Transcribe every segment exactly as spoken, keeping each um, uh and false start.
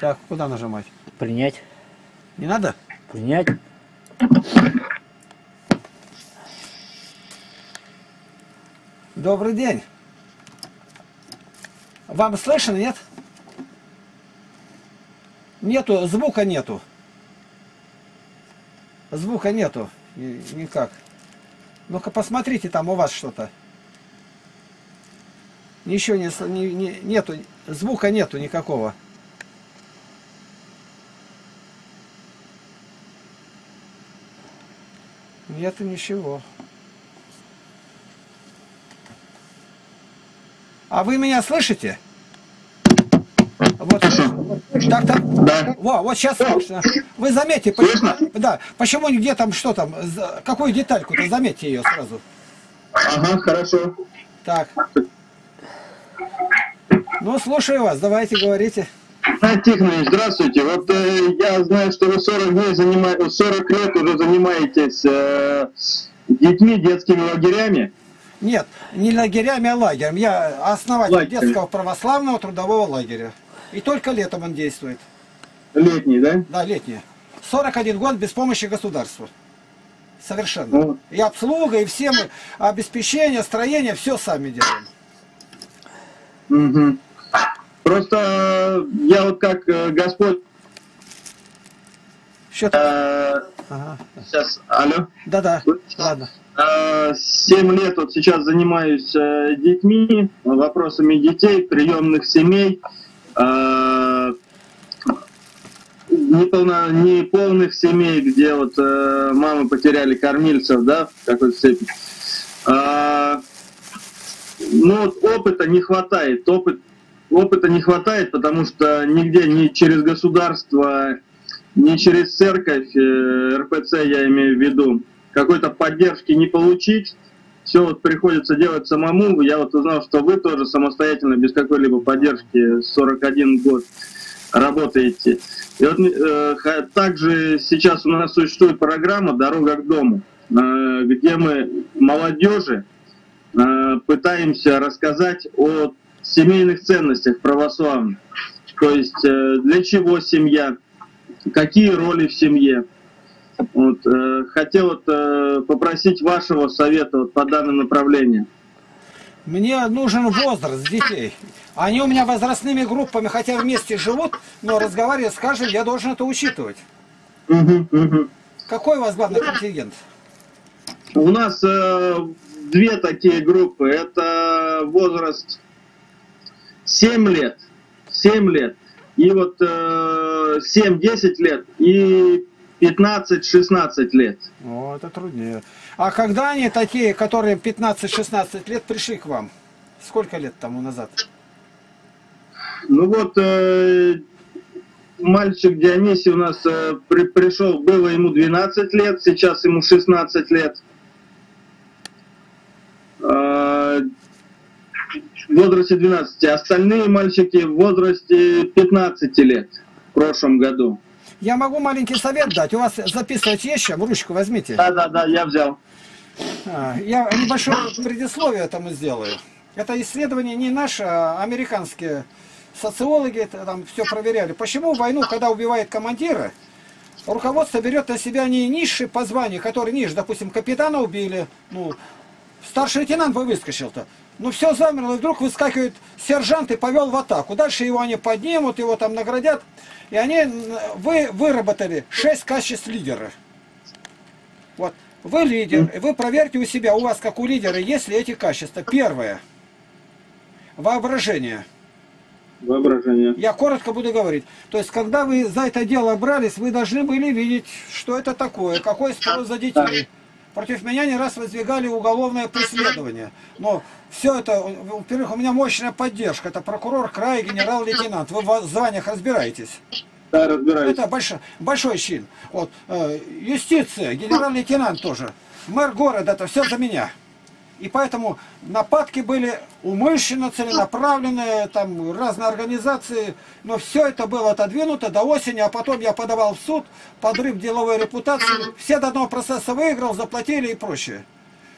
Так, куда нажимать? Принять. Не надо? Принять. Добрый день. Вам слышно, нет? Нету, звука нету. Звука нету. И, никак. Ну-ка посмотрите, там у вас что-то. Ничего не, не, не, нету, звука нету никакого. Нету ничего. А вы меня слышите? Вот. Так, так. Да. Во, вот сейчас слышно. Вы заметьте, почему, да, почему где там, что там, какую детальку-то, заметьте ее сразу. Ага, хорошо. Так. Ну, слушаю вас, давайте, говорите. Игнат Тихонович, здравствуйте. Вот э, я знаю, что вы сорок дней занимаетесь, сорок лет уже занимаетесь э, детьми, детскими лагерями. Нет, не лагерями, а лагерем. Я основатель Лагерь. детского православного трудового лагеря. И только летом он действует. Летний, да? Да, летний. сорок один год без помощи государства. Совершенно. Ну. И обслуга, и все мы, обеспечение, строение, все сами делаем. Угу. Просто э, я вот как э, Господь... Что-то... Э, ага. сейчас, алло. Да-да, ладно. Э, семь лет вот сейчас занимаюсь э, детьми, вопросами детей, приемных семей. Э, неполно, неполных семей, где вот э, мамы потеряли кормильцев, да, в какой-то степени. Э, ну вот опыта не хватает, опыт, опыта не хватает, потому что нигде, ни через государство, ни через церковь, э, эр пэ цэ я имею в виду, какой-то поддержки не получить. Все вот приходится делать самому. Я вот узнал, что вы тоже самостоятельно, без какой-либо поддержки, сорок один год работаете. И вот э, также сейчас у нас существует программа «Дорога к дому», э, где мы молодежи э, пытаемся рассказать о семейных ценностях православных. То есть э, для чего семья, какие роли в семье. Вот, э, хотел вот, э, попросить вашего совета вот, по данному направлению. Мне нужен возраст детей. Они у меня возрастными группами, хотя вместе живут, но разговаривая с каждым, я должен это учитывать. Угу, угу. Какой у вас главный контингент? У нас э, две такие группы. Это возраст семь лет, семь лет, и вот э, семь-десять лет, и пятнадцать-шестнадцать лет. О, это труднее. А когда они такие, которые пятнадцать-шестнадцать лет пришли к вам? Сколько лет тому назад? Ну вот, э, мальчик Дионисий у нас э, при, пришел, было ему двенадцать лет, сейчас ему шестнадцать лет. Э, в возрасте двенадцати. Остальные мальчики в возрасте пятнадцати лет в прошлом году. Я могу маленький совет дать. У вас записывать есть чем? Ручку возьмите. Да, да, да, я взял. А, я небольшое предисловие этому сделаю. Это исследование не наше, а американские социологи там все проверяли. Почему войну, когда убивает командира, руководство берет на себя не низший по званию, который ниже, допустим, капитана убили, ну, старший лейтенант бы выскочил-то. Ну все замерло, и вдруг выскакивает сержант и повел в атаку. Дальше его они поднимут, его там наградят. И они вы, выработали шесть качеств лидера. Вот. Вы лидер, и вы проверьте у себя, у вас как у лидера, есть ли эти качества. Первое. Воображение. Воображение. Я коротко буду говорить. То есть, когда вы за это дело брались, вы должны были видеть, что это такое, какой спрос за детей. Против меня не раз выдвигали уголовное преследование. Но все это, во-первых, у меня мощная поддержка. Это прокурор края, генерал-лейтенант. Вы в званиях разбираетесь? Да, разбираюсь. Это большой, большой чин. Вот, э, юстиция, генерал-лейтенант тоже. Мэр города, это все за меня. И поэтому нападки были умышленно, целенаправленные, там разные организации, но все это было отодвинуто до осени, а потом я подавал в суд, подрыв деловой репутации, все до одного процесса выиграл, заплатили и прочее.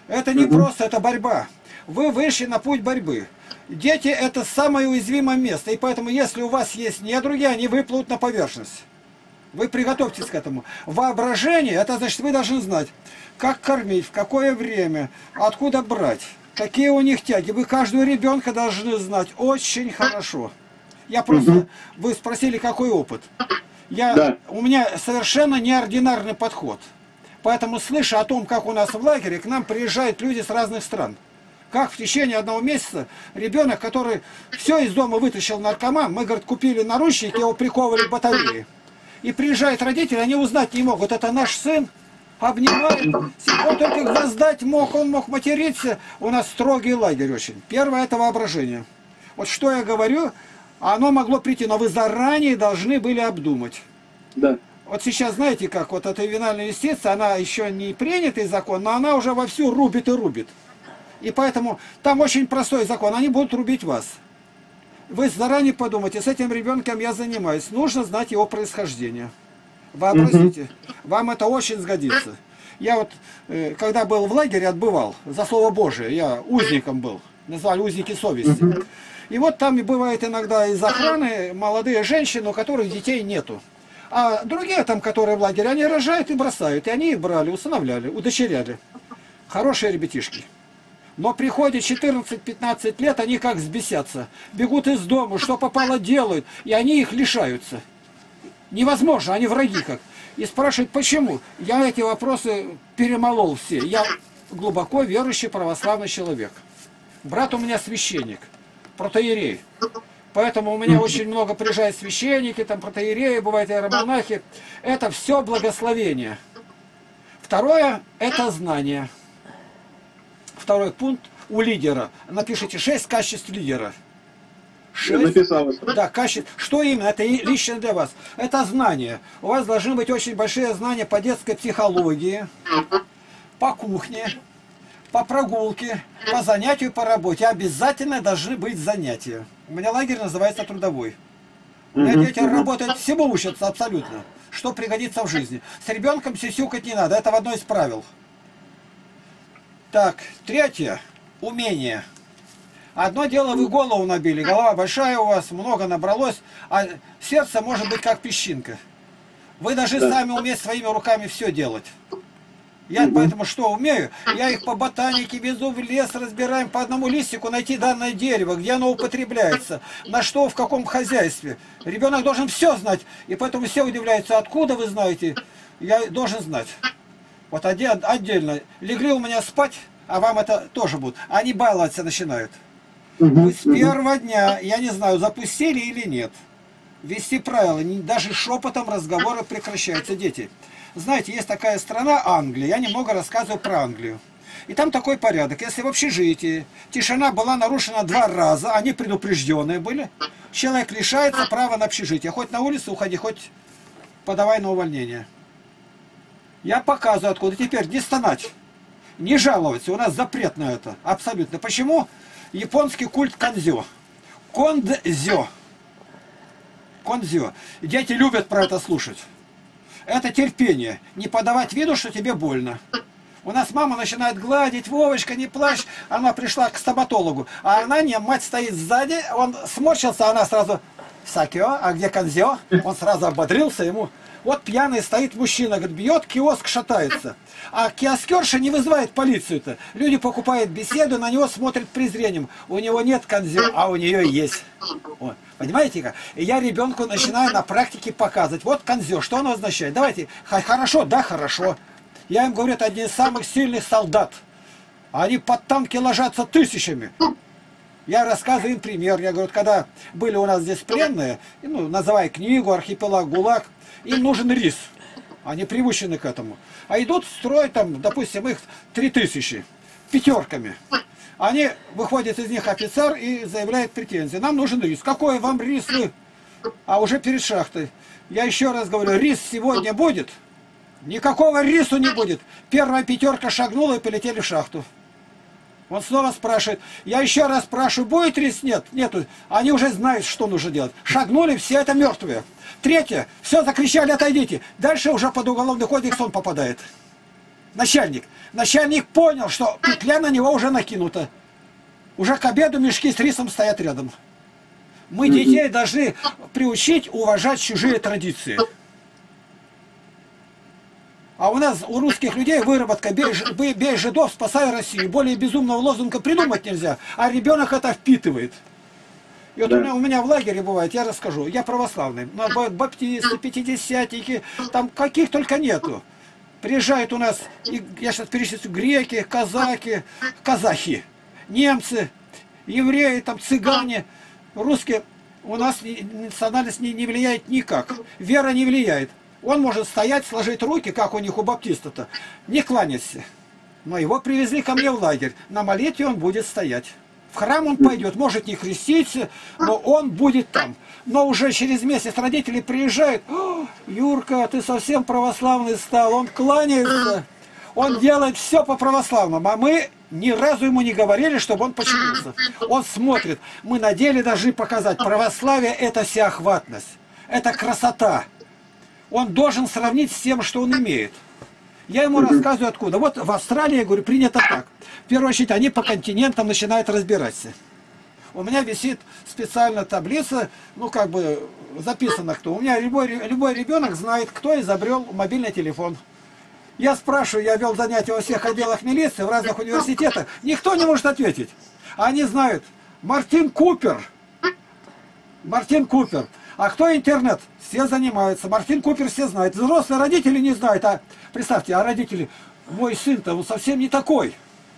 Это не просто, это борьба. Вы вышли на путь борьбы. Дети – это самое уязвимое место, и поэтому, если у вас есть недруги, они выплывут на поверхность. Вы приготовьтесь к этому. Воображение – это значит, вы должны знать, как кормить, в какое время, откуда брать, какие у них тяги. Вы каждого ребенка должны знать очень хорошо. Я просто, угу. Вы спросили, какой опыт. Я, да. У меня совершенно неординарный подход. Поэтому, слыша о том, как у нас в лагере, к нам приезжают люди с разных стран. Как в течение одного месяца ребенок, который все из дома вытащил наркоман, мы, говорит, купили наручники, его приковывали к батарее. И приезжают родители, они узнать не могут, это наш сын, обнимает, он только глаз мог, он мог материться. У нас строгий лагерь очень. Первое – это воображение. Вот что я говорю, оно могло прийти, но вы заранее должны были обдумать. Да. Вот сейчас, знаете, как вот эта ювенальная юстиция, она еще не принятый закон, но она уже вовсю рубит и рубит. И поэтому там очень простой закон, они будут рубить вас. Вы заранее подумайте, с этим ребенком я занимаюсь, нужно знать его происхождение. Вообразите, вам это очень сгодится. Я вот, когда был в лагере, отбывал, за слово Божие, я узником был, назвали узники совести. И вот там бывает иногда из охраны молодые женщины, у которых детей нету. А другие там, которые в лагере, они рожают и бросают. И они их брали, усыновляли, удочеряли. Хорошие ребятишки. Но приходит четырнадцать-пятнадцать лет, они как взбесятся. Бегут из дома, что попало делают. И они их лишаются. Невозможно, они враги как. И спрашивают, почему? Я эти вопросы перемолол все. Я глубоко верующий православный человек. Брат у меня священник, протоиерей. Поэтому у меня очень много приезжают священники, там протоиереи, бывают иеромонахи. Это все благословение. Второе – это знание. Второй пункт у лидера. Напишите шесть качеств лидера. шесть. Да, качеств. Что именно? Это лично для вас. Это знание. У вас должны быть очень большие знания по детской психологии, по кухне, по прогулке, по занятию, по работе. Обязательно должны быть занятия. У меня лагерь называется трудовой. У меня дети работают, всему учатся абсолютно. Что пригодится в жизни. С ребенком сюсюкать не надо. Это в одно из правил. Так, третье. Умение. Одно дело, вы голову набили. Голова большая у вас, много набралось. А сердце может быть как песчинка. Вы должны сами уметь своими руками все делать. Я поэтому что умею? Я их по ботанике везу в лес, разбираем по одному листику, найти данное дерево, где оно употребляется, на что, в каком хозяйстве. Ребенок должен все знать, и поэтому все удивляются, откуда вы знаете. Я должен знать. Вот отдельно. Легли у меня спать, а вам это тоже будет. Они баловаться начинают. Вы с первого дня, я не знаю, запустили или нет, вести правила, даже шепотом разговоры прекращаются, дети. Знаете, есть такая страна, Англия, я немного рассказываю про Англию. И там такой порядок, если в общежитии тишина была нарушена два раза, они предупрежденные были, человек лишается права на общежитие. Хоть на улицу уходи, хоть подавай на увольнение. Я показываю откуда. Теперь не стонать, не жаловаться, у нас запрет на это, абсолютно. Почему? Японский культ кандзё. Кондзё. Кондзё. Дети любят про это слушать. Это терпение. Не подавать виду, что тебе больно. У нас мама начинает гладить, Вовочка, не плачь. Она пришла к стоматологу. А она не, мать стоит сзади, он сморщился, она сразу, Сакио, а где Канзё? Он сразу ободрился ему. Вот пьяный стоит мужчина, говорит, бьет, киоск шатается. А киоскерша не вызывает полицию-то. Люди покупают беседу, на него смотрят презрением. У него нет Канзё, а у нее есть. Вот. Понимаете как? И я ребенку начинаю на практике показывать. Вот Канзё, что оно означает? Давайте, хорошо, да, хорошо. Я им говорю, это один из самых сильных солдат. Они под танки ложатся тысячами. Я рассказываю им пример. Я говорю, когда были у нас здесь пленные, ну, называя книгу «Архипелаг ГУЛАГ», им нужен рис. Они приучены к этому. А идут строить там, допустим, их три тысячи пятерками. Они, выходит из них офицер и заявляет претензии. Нам нужен рис. Какой вам рис вы? А уже перед шахтой. Я еще раз говорю, рис сегодня будет? Никакого рису не будет. Первая пятерка шагнула и полетели в шахту. Он снова спрашивает. Я еще раз спрашиваю, будет рис? Нет, нету. Они уже знают, что нужно делать. Шагнули, все это мертвые. Третье. Все, закричали, отойдите. Дальше уже под уголовный кодекс он попадает. начальник. Начальник понял, что петля на него уже накинута. Уже к обеду мешки с рисом стоят рядом. Мы детей должны приучить уважать чужие традиции. А у нас, у русских людей, выработка «бей, бей, бей жидов, спасай Россию». Более безумного лозунга придумать нельзя, а ребенок это впитывает. И вот да. у, меня, у меня в лагере бывает, я расскажу, я православный, но баптисты, пятидесятники, там каких только нету. Приезжают у нас, и я сейчас перечислю, греки, казаки, казахи, немцы, евреи, там цыгане, русские. У нас национальность не, не влияет никак, вера не влияет. Он может стоять, сложить руки, как у них у баптиста-то, не кланяться. Но его привезли ко мне в лагерь. На молитве он будет стоять. В храм он пойдет, может не креститься, но он будет там. Но уже через месяц родители приезжают. Юрка, ты совсем православный стал. Он кланяется, он делает все по православному. А мы ни разу ему не говорили, чтобы он починился. Он смотрит. Мы на деле должны показать. Православие – это всеохватность. Это красота. Он должен сравнить с тем, что он имеет. Я ему рассказываю откуда. Вот в Австралии, я говорю, принято так. В первую очередь, они по континентам начинают разбираться. У меня висит специально таблица, ну как бы записано кто. У меня любой, любой ребенок знает, кто изобрел мобильный телефон. Я спрашиваю, я вел занятия во всех отделах милиции, в разных университетах. Никто не может ответить. Они знают. Мартин Купер. Мартин Купер. А кто интернет? Все занимаются. Мартин Купер все знают. Взрослые родители не знают. А представьте, а родители, мой сын-то он совсем не такой.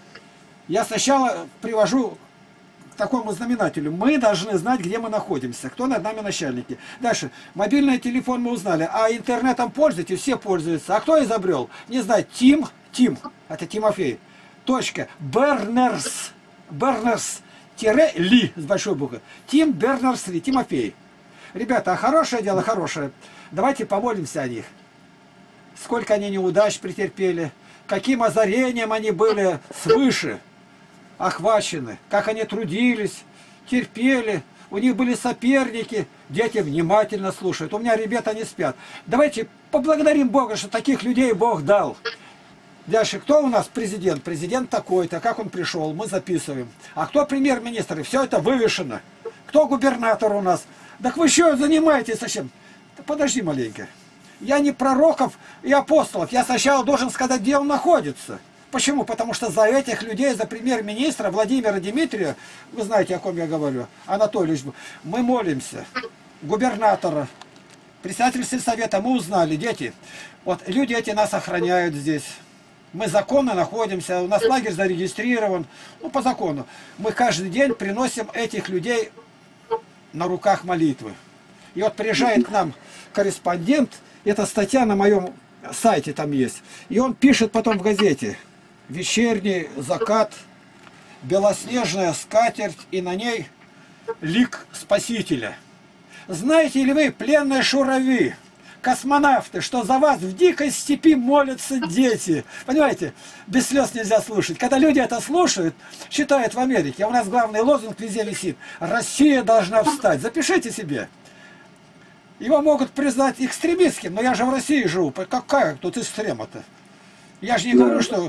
Я сначала привожу к такому знаменателю. Мы должны знать, где мы находимся. Кто над нами начальники. Дальше. Мобильный телефон мы узнали. А интернетом пользуетесь? Все пользуются. А кто изобрел? Не знаю. Тим. Тим. Это Тимофей. Точка. Бернерс. Бернерс. Тире Ли с большой буквы. Тим Бернерс Ли. Тимофей. Ребята, а хорошее дело хорошее. Давайте помолимся о них. Сколько они неудач претерпели. Каким озарением они были свыше охвачены. Как они трудились, терпели. У них были соперники. Дети внимательно слушают. У меня ребята не спят. Давайте поблагодарим Бога, что таких людей Бог дал. Дальше, кто у нас президент? Президент такой-то. Как он пришел? Мы записываем. А кто премьер-министр? Все это вывешено. Кто губернатор у нас? Так вы еще занимаетесь зачем? Да подожди маленько. Я не пророков и апостолов. Я сначала должен сказать, где он находится. Почему? Потому что за этих людей, за премьер-министра Владимира Дмитрия, вы знаете, о ком я говорю, Анатолий, мы молимся. Губернатора, председатель сельсовета, мы узнали, дети. Вот люди эти нас охраняют здесь. Мы законно находимся, у нас лагерь зарегистрирован. Ну, по закону. Мы каждый день приносим этих людей на руках молитвы. И вот приезжает к нам корреспондент, эта статья на моем сайте там есть, и он пишет потом в газете: вечерний закат, белоснежная скатерть, и на ней лик Спасителя. Знаете ли вы, пленные шурави, космонавты, что за вас в дикой степи молятся дети? Понимаете, без слез нельзя слушать. Когда люди это слушают, читают в Америке, а у нас главный лозунг везде висит: Россия должна встать. Запишите себе. Его могут признать экстремистским, но я же в России живу. Какая тут экстрема-то? Я же не говорю, что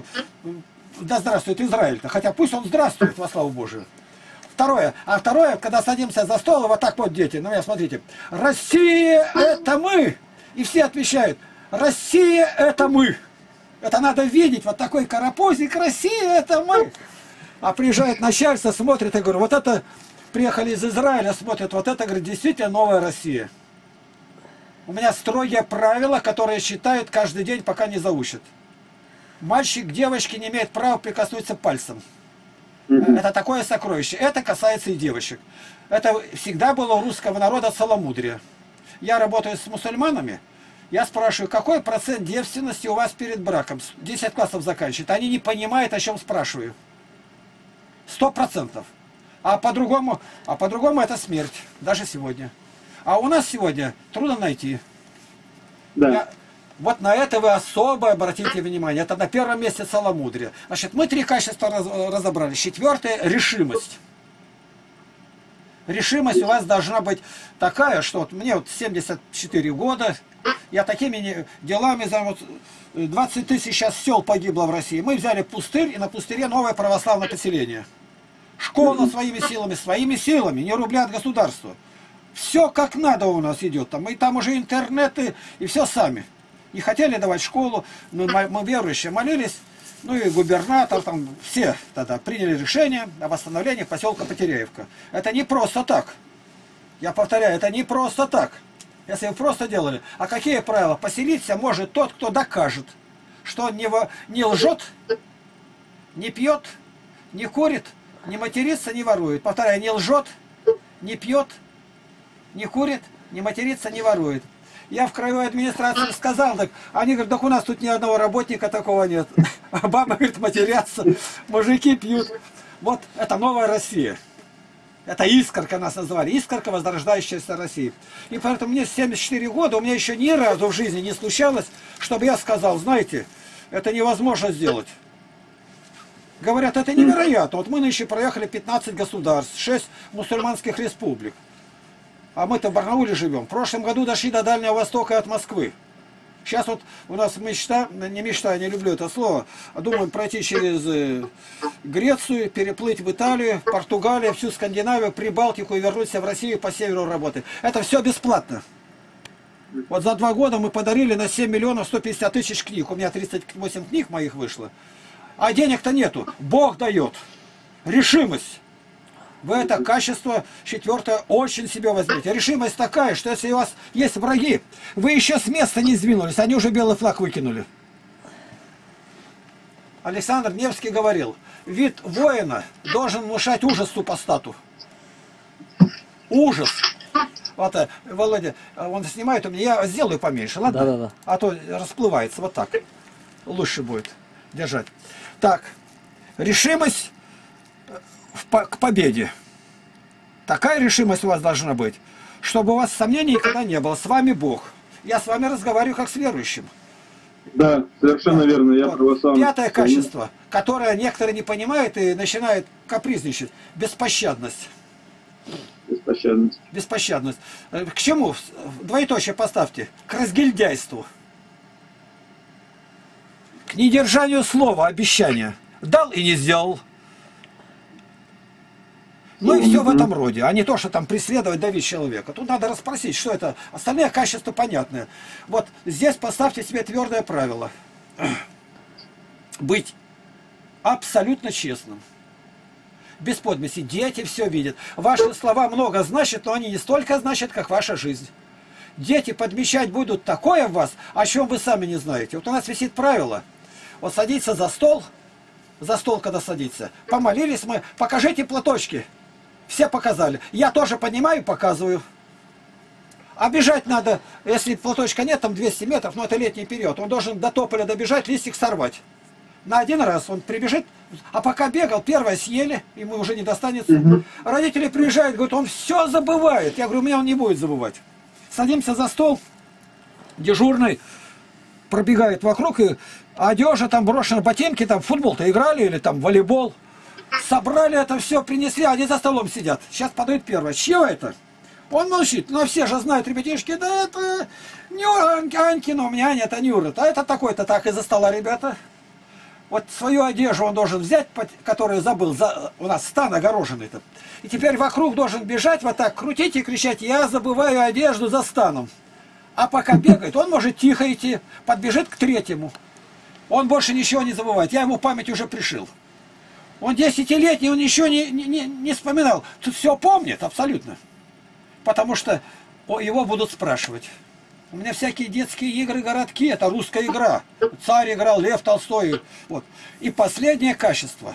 да здравствует Израиль-то, хотя пусть он здравствует, во славу Божию. Второе. А второе, когда садимся за стол, вот так вот дети, ну, я смотрите, Россия это мы! И все отвечают, Россия это мы! Это надо видеть, вот такой карапузик, Россия это мы! А приезжает начальство, смотрит, и говорю, вот это, приехали из Израиля, смотрят, вот это, говорит, действительно новая Россия. У меня строгие правила, которые считают каждый день, пока не заучат. Мальчик к девочке не имеет права прикоснуться пальцем. Это такое сокровище. Это касается и девочек. Это всегда было у русского народа целомудрие. Я работаю с мусульманами. Я спрашиваю, какой процент девственности у вас перед браком? десять классов заканчивают. Они не понимают, о чем спрашиваю. Сто процентов. А по-другому, а по-другому это смерть. Даже сегодня. А у нас сегодня трудно найти. Да. Я, вот на это вы особо обратите внимание. Это на первом месте целомудрие. Значит, мы три качества раз, разобрали. Четвертое – решимость. Решимость у вас должна быть такая, что вот мне вот семьдесят четыре года, я такими делами, вот двадцать тысяч сейчас сел погибло в России. Мы взяли пустырь, и на пустыре новое православное поселение. Школа своими силами, своими силами, не рубля от государства. Все как надо у нас идет. Там, и там уже интернеты, и все сами. Не хотели давать школу, но мы, мы верующие молились. Ну и губернатор, там все тогда приняли решение о восстановлении поселка Потеряевка. Это не просто так. Я повторяю, это не просто так. Если вы просто делали. А какие правила? Поселиться может тот, кто докажет, что он не, во, не лжет, не пьет, не курит, не матерится, не ворует. Повторяю, не лжет, не пьет, не курит, не матерится, не ворует. Я в краевой администрации сказал, так они говорят, так у нас тут ни одного работника такого нет. А бабы, говорит, матерятся, мужики пьют. Вот это новая Россия. Это искорка нас называли, искорка возрождающаяся России. И поэтому мне семьдесят четыре года, у меня еще ни разу в жизни не случалось, чтобы я сказал, знаете, это невозможно сделать. Говорят, это невероятно. Вот мы нынче проехали пятнадцать государств, шесть мусульманских республик. А мы-то в Барнауле живем. В прошлом году дошли до Дальнего Востока и от Москвы. Сейчас вот у нас мечта, не мечта, я не люблю это слово, а думаем пройти через Грецию, переплыть в Италию, Португалию, всю Скандинавию, Прибалтику и вернуться в Россию по северу работать. Это все бесплатно. Вот за два года мы подарили на семь миллионов сто пятьдесят тысяч книг. У меня тридцать восемь книг моих вышло. А денег-то нету. Бог дает. Решимость. Вы это качество, четвертое, очень себе возьмите. Решимость такая, что если у вас есть враги, вы еще с места не сдвинулись, они уже белый флаг выкинули. Александр Невский говорил, вид воина должен внушать ужас супостату. Ужас. Вот, Володя, он снимает у меня, я сделаю поменьше, ладно? Да, да, да. А то расплывается, вот так. Лучше будет держать. Так, решимость к победе. Такая решимость у вас должна быть, чтобы у вас сомнений никогда не было. С вами Бог. Я с вами разговариваю как с верующим. Да, совершенно да. верно. Я Вот. православный. Пятое качество, которое некоторые не понимают и начинают капризничать. Беспощадность. Беспощадность. Беспощадность. К чему? Двоеточие поставьте. К разгильдяйству. К недержанию слова, обещания. Дал и не сделал. Ну и все в этом роде, а не то, что там преследовать, давить человека. Тут надо расспросить, что это. Остальные качества понятные. Вот здесь поставьте себе твердое правило. Быть абсолютно честным. Без подмеси. Дети все видят. Ваши слова много значат, но они не столько значат, как ваша жизнь. Дети подмечать будут такое в вас, о чем вы сами не знаете. Вот у нас висит правило. Вот садиться за стол, за стол когда садиться, помолились мы, покажите платочки. Все показали. Я тоже поднимаю и показываю. А бежать надо, если платочка нет, там двести метров, но это летний период. Он должен до тополя добежать, листик сорвать. На один раз он прибежит, а пока бегал, первое съели, ему уже не достанется. Угу. Родители приезжают, говорят, он все забывает. Я говорю, у меня он не будет забывать. Садимся за стол, дежурный пробегает вокруг, и одежда там брошена, ботинки, там в футбол-то играли или там в волейбол. Собрали это все, принесли, они за столом сидят. Сейчас подают первое. Чье это? Он молчит. Но все же знают, ребятишки, да это не Анькина, у меня нет, а Нюра. А это такой-то так из-за стола, ребята. Вот свою одежду он должен взять, которую забыл. За... У нас стан огороженный-то. И теперь вокруг должен бежать, вот так крутить и кричать, я забываю одежду за станом. А пока бегает, он может тихо идти, подбежит к третьему. Он больше ничего не забывает. Я ему память уже пришил. Он десятилетний, он ничего не, не, не вспоминал. Тут все помнит абсолютно. Потому что его будут спрашивать. У меня всякие детские игры, городки, это русская игра. Царь играл, Лев Толстой. Вот. И последнее качество.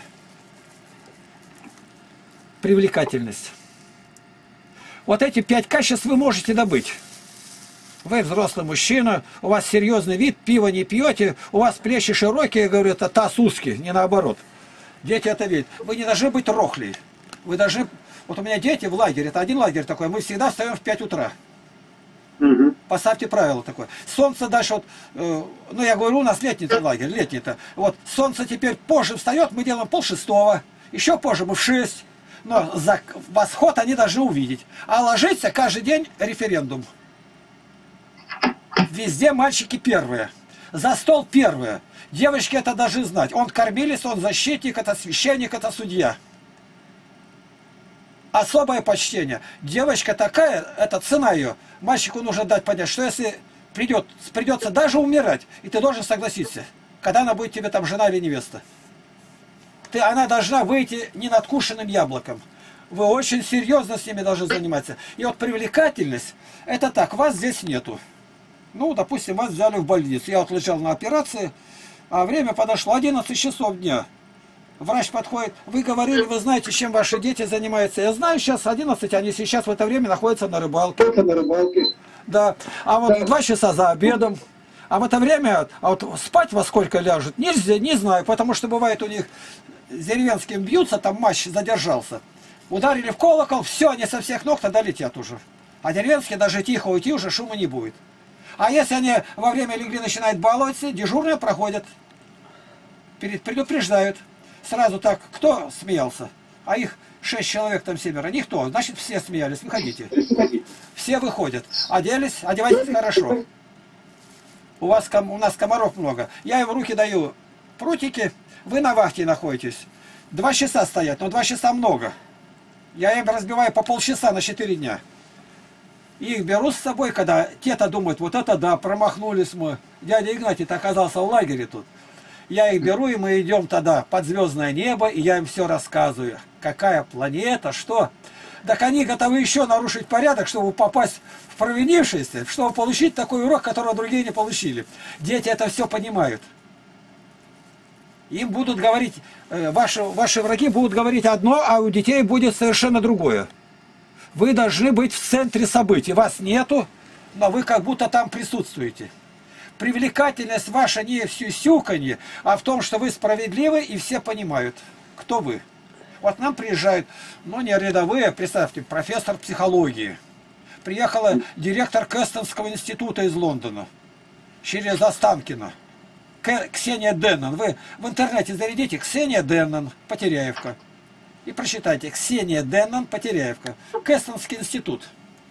Привлекательность. Вот эти пять качеств вы можете добыть. Вы взрослый мужчина, у вас серьезный вид, пиво не пьете, у вас плечи широкие, говорю, это таз узкий, не наоборот. Дети это видят. Вы не должны быть рохлей. Вы должны... Вот у меня дети в лагере, это один лагерь такой, мы всегда встаем в пять утра. Угу. Поставьте правило такое. Солнце дальше, вот, э, ну я говорю, у нас летний-то лагерь, летний-то. Вот солнце теперь позже встает, мы делаем пол шестого, еще позже мы в шесть. Но за восход они должны увидеть. А ложиться каждый день референдум. Везде мальчики первые. За стол первые. Девочки это должны знать. Он кормилец, он защитник, это священник, это судья. Особое почтение. Девочка такая, это цена ее. Мальчику нужно дать понять, что если придет, придется даже умирать, и ты должен согласиться, когда она будет тебе там жена или невеста. Ты, она должна выйти не надкушенным яблоком. Вы очень серьезно с ними должны заниматься. И вот привлекательность, это так, вас здесь нету. Ну, допустим, вас взяли в больницу. Я вот лежал на операции, а время подошло одиннадцать часов дня. Врач подходит, вы говорили, вы знаете, чем ваши дети занимаются. Я знаю, сейчас одиннадцать, они сейчас в это время находятся на рыбалке. На рыбалке. Да, а вот да. два часа за обедом. А в это время, а вот спать во сколько ляжут, нельзя, не знаю, потому что бывает у них деревенским бьются, там матч задержался. Ударили в колокол, все, они со всех ног тогда летят уже. А деревенские даже тихо уйти, уже шума не будет. А если они во время легли начинают баловаться, дежурные проходят, перед, предупреждают. Сразу так, кто смеялся? А их шесть человек, там семеро. Никто. Значит, все смеялись. Выходите. Все выходят. Оделись, одевайтесь хорошо. У вас, у нас комаров много. Я им в руки даю прутики. Вы на вахте находитесь. Два часа стоят, но два часа много. Я им разбиваю по полчаса на четыре дня. И их беру с собой, когда те-то думают, вот это да, промахнулись мы. Дядя Игнатий-то оказался в лагере тут. Я их беру, и мы идем тогда под звездное небо, и я им все рассказываю. Какая планета, что. Так они готовы еще нарушить порядок, чтобы попасть в провинившиеся, чтобы получить такой урок, которого другие не получили. Дети это все понимают. Им будут говорить, ваши, ваши враги будут говорить одно, а у детей будет совершенно другое. Вы должны быть в центре событий. Вас нету, но вы как будто там присутствуете. Привлекательность ваша не в сюсюканье, а в том, что вы справедливы и все понимают, кто вы. Вот нам приезжают, ну не рядовые, представьте, профессор психологии. Приехала директор Кэстонского института из Лондона, через Останкино. Ксения Деннон. Вы в интернете зарядите Ксения Деннон, Потеряевка. И прочитайте Ксения Деннон, Потеряевка. Кэстонский институт.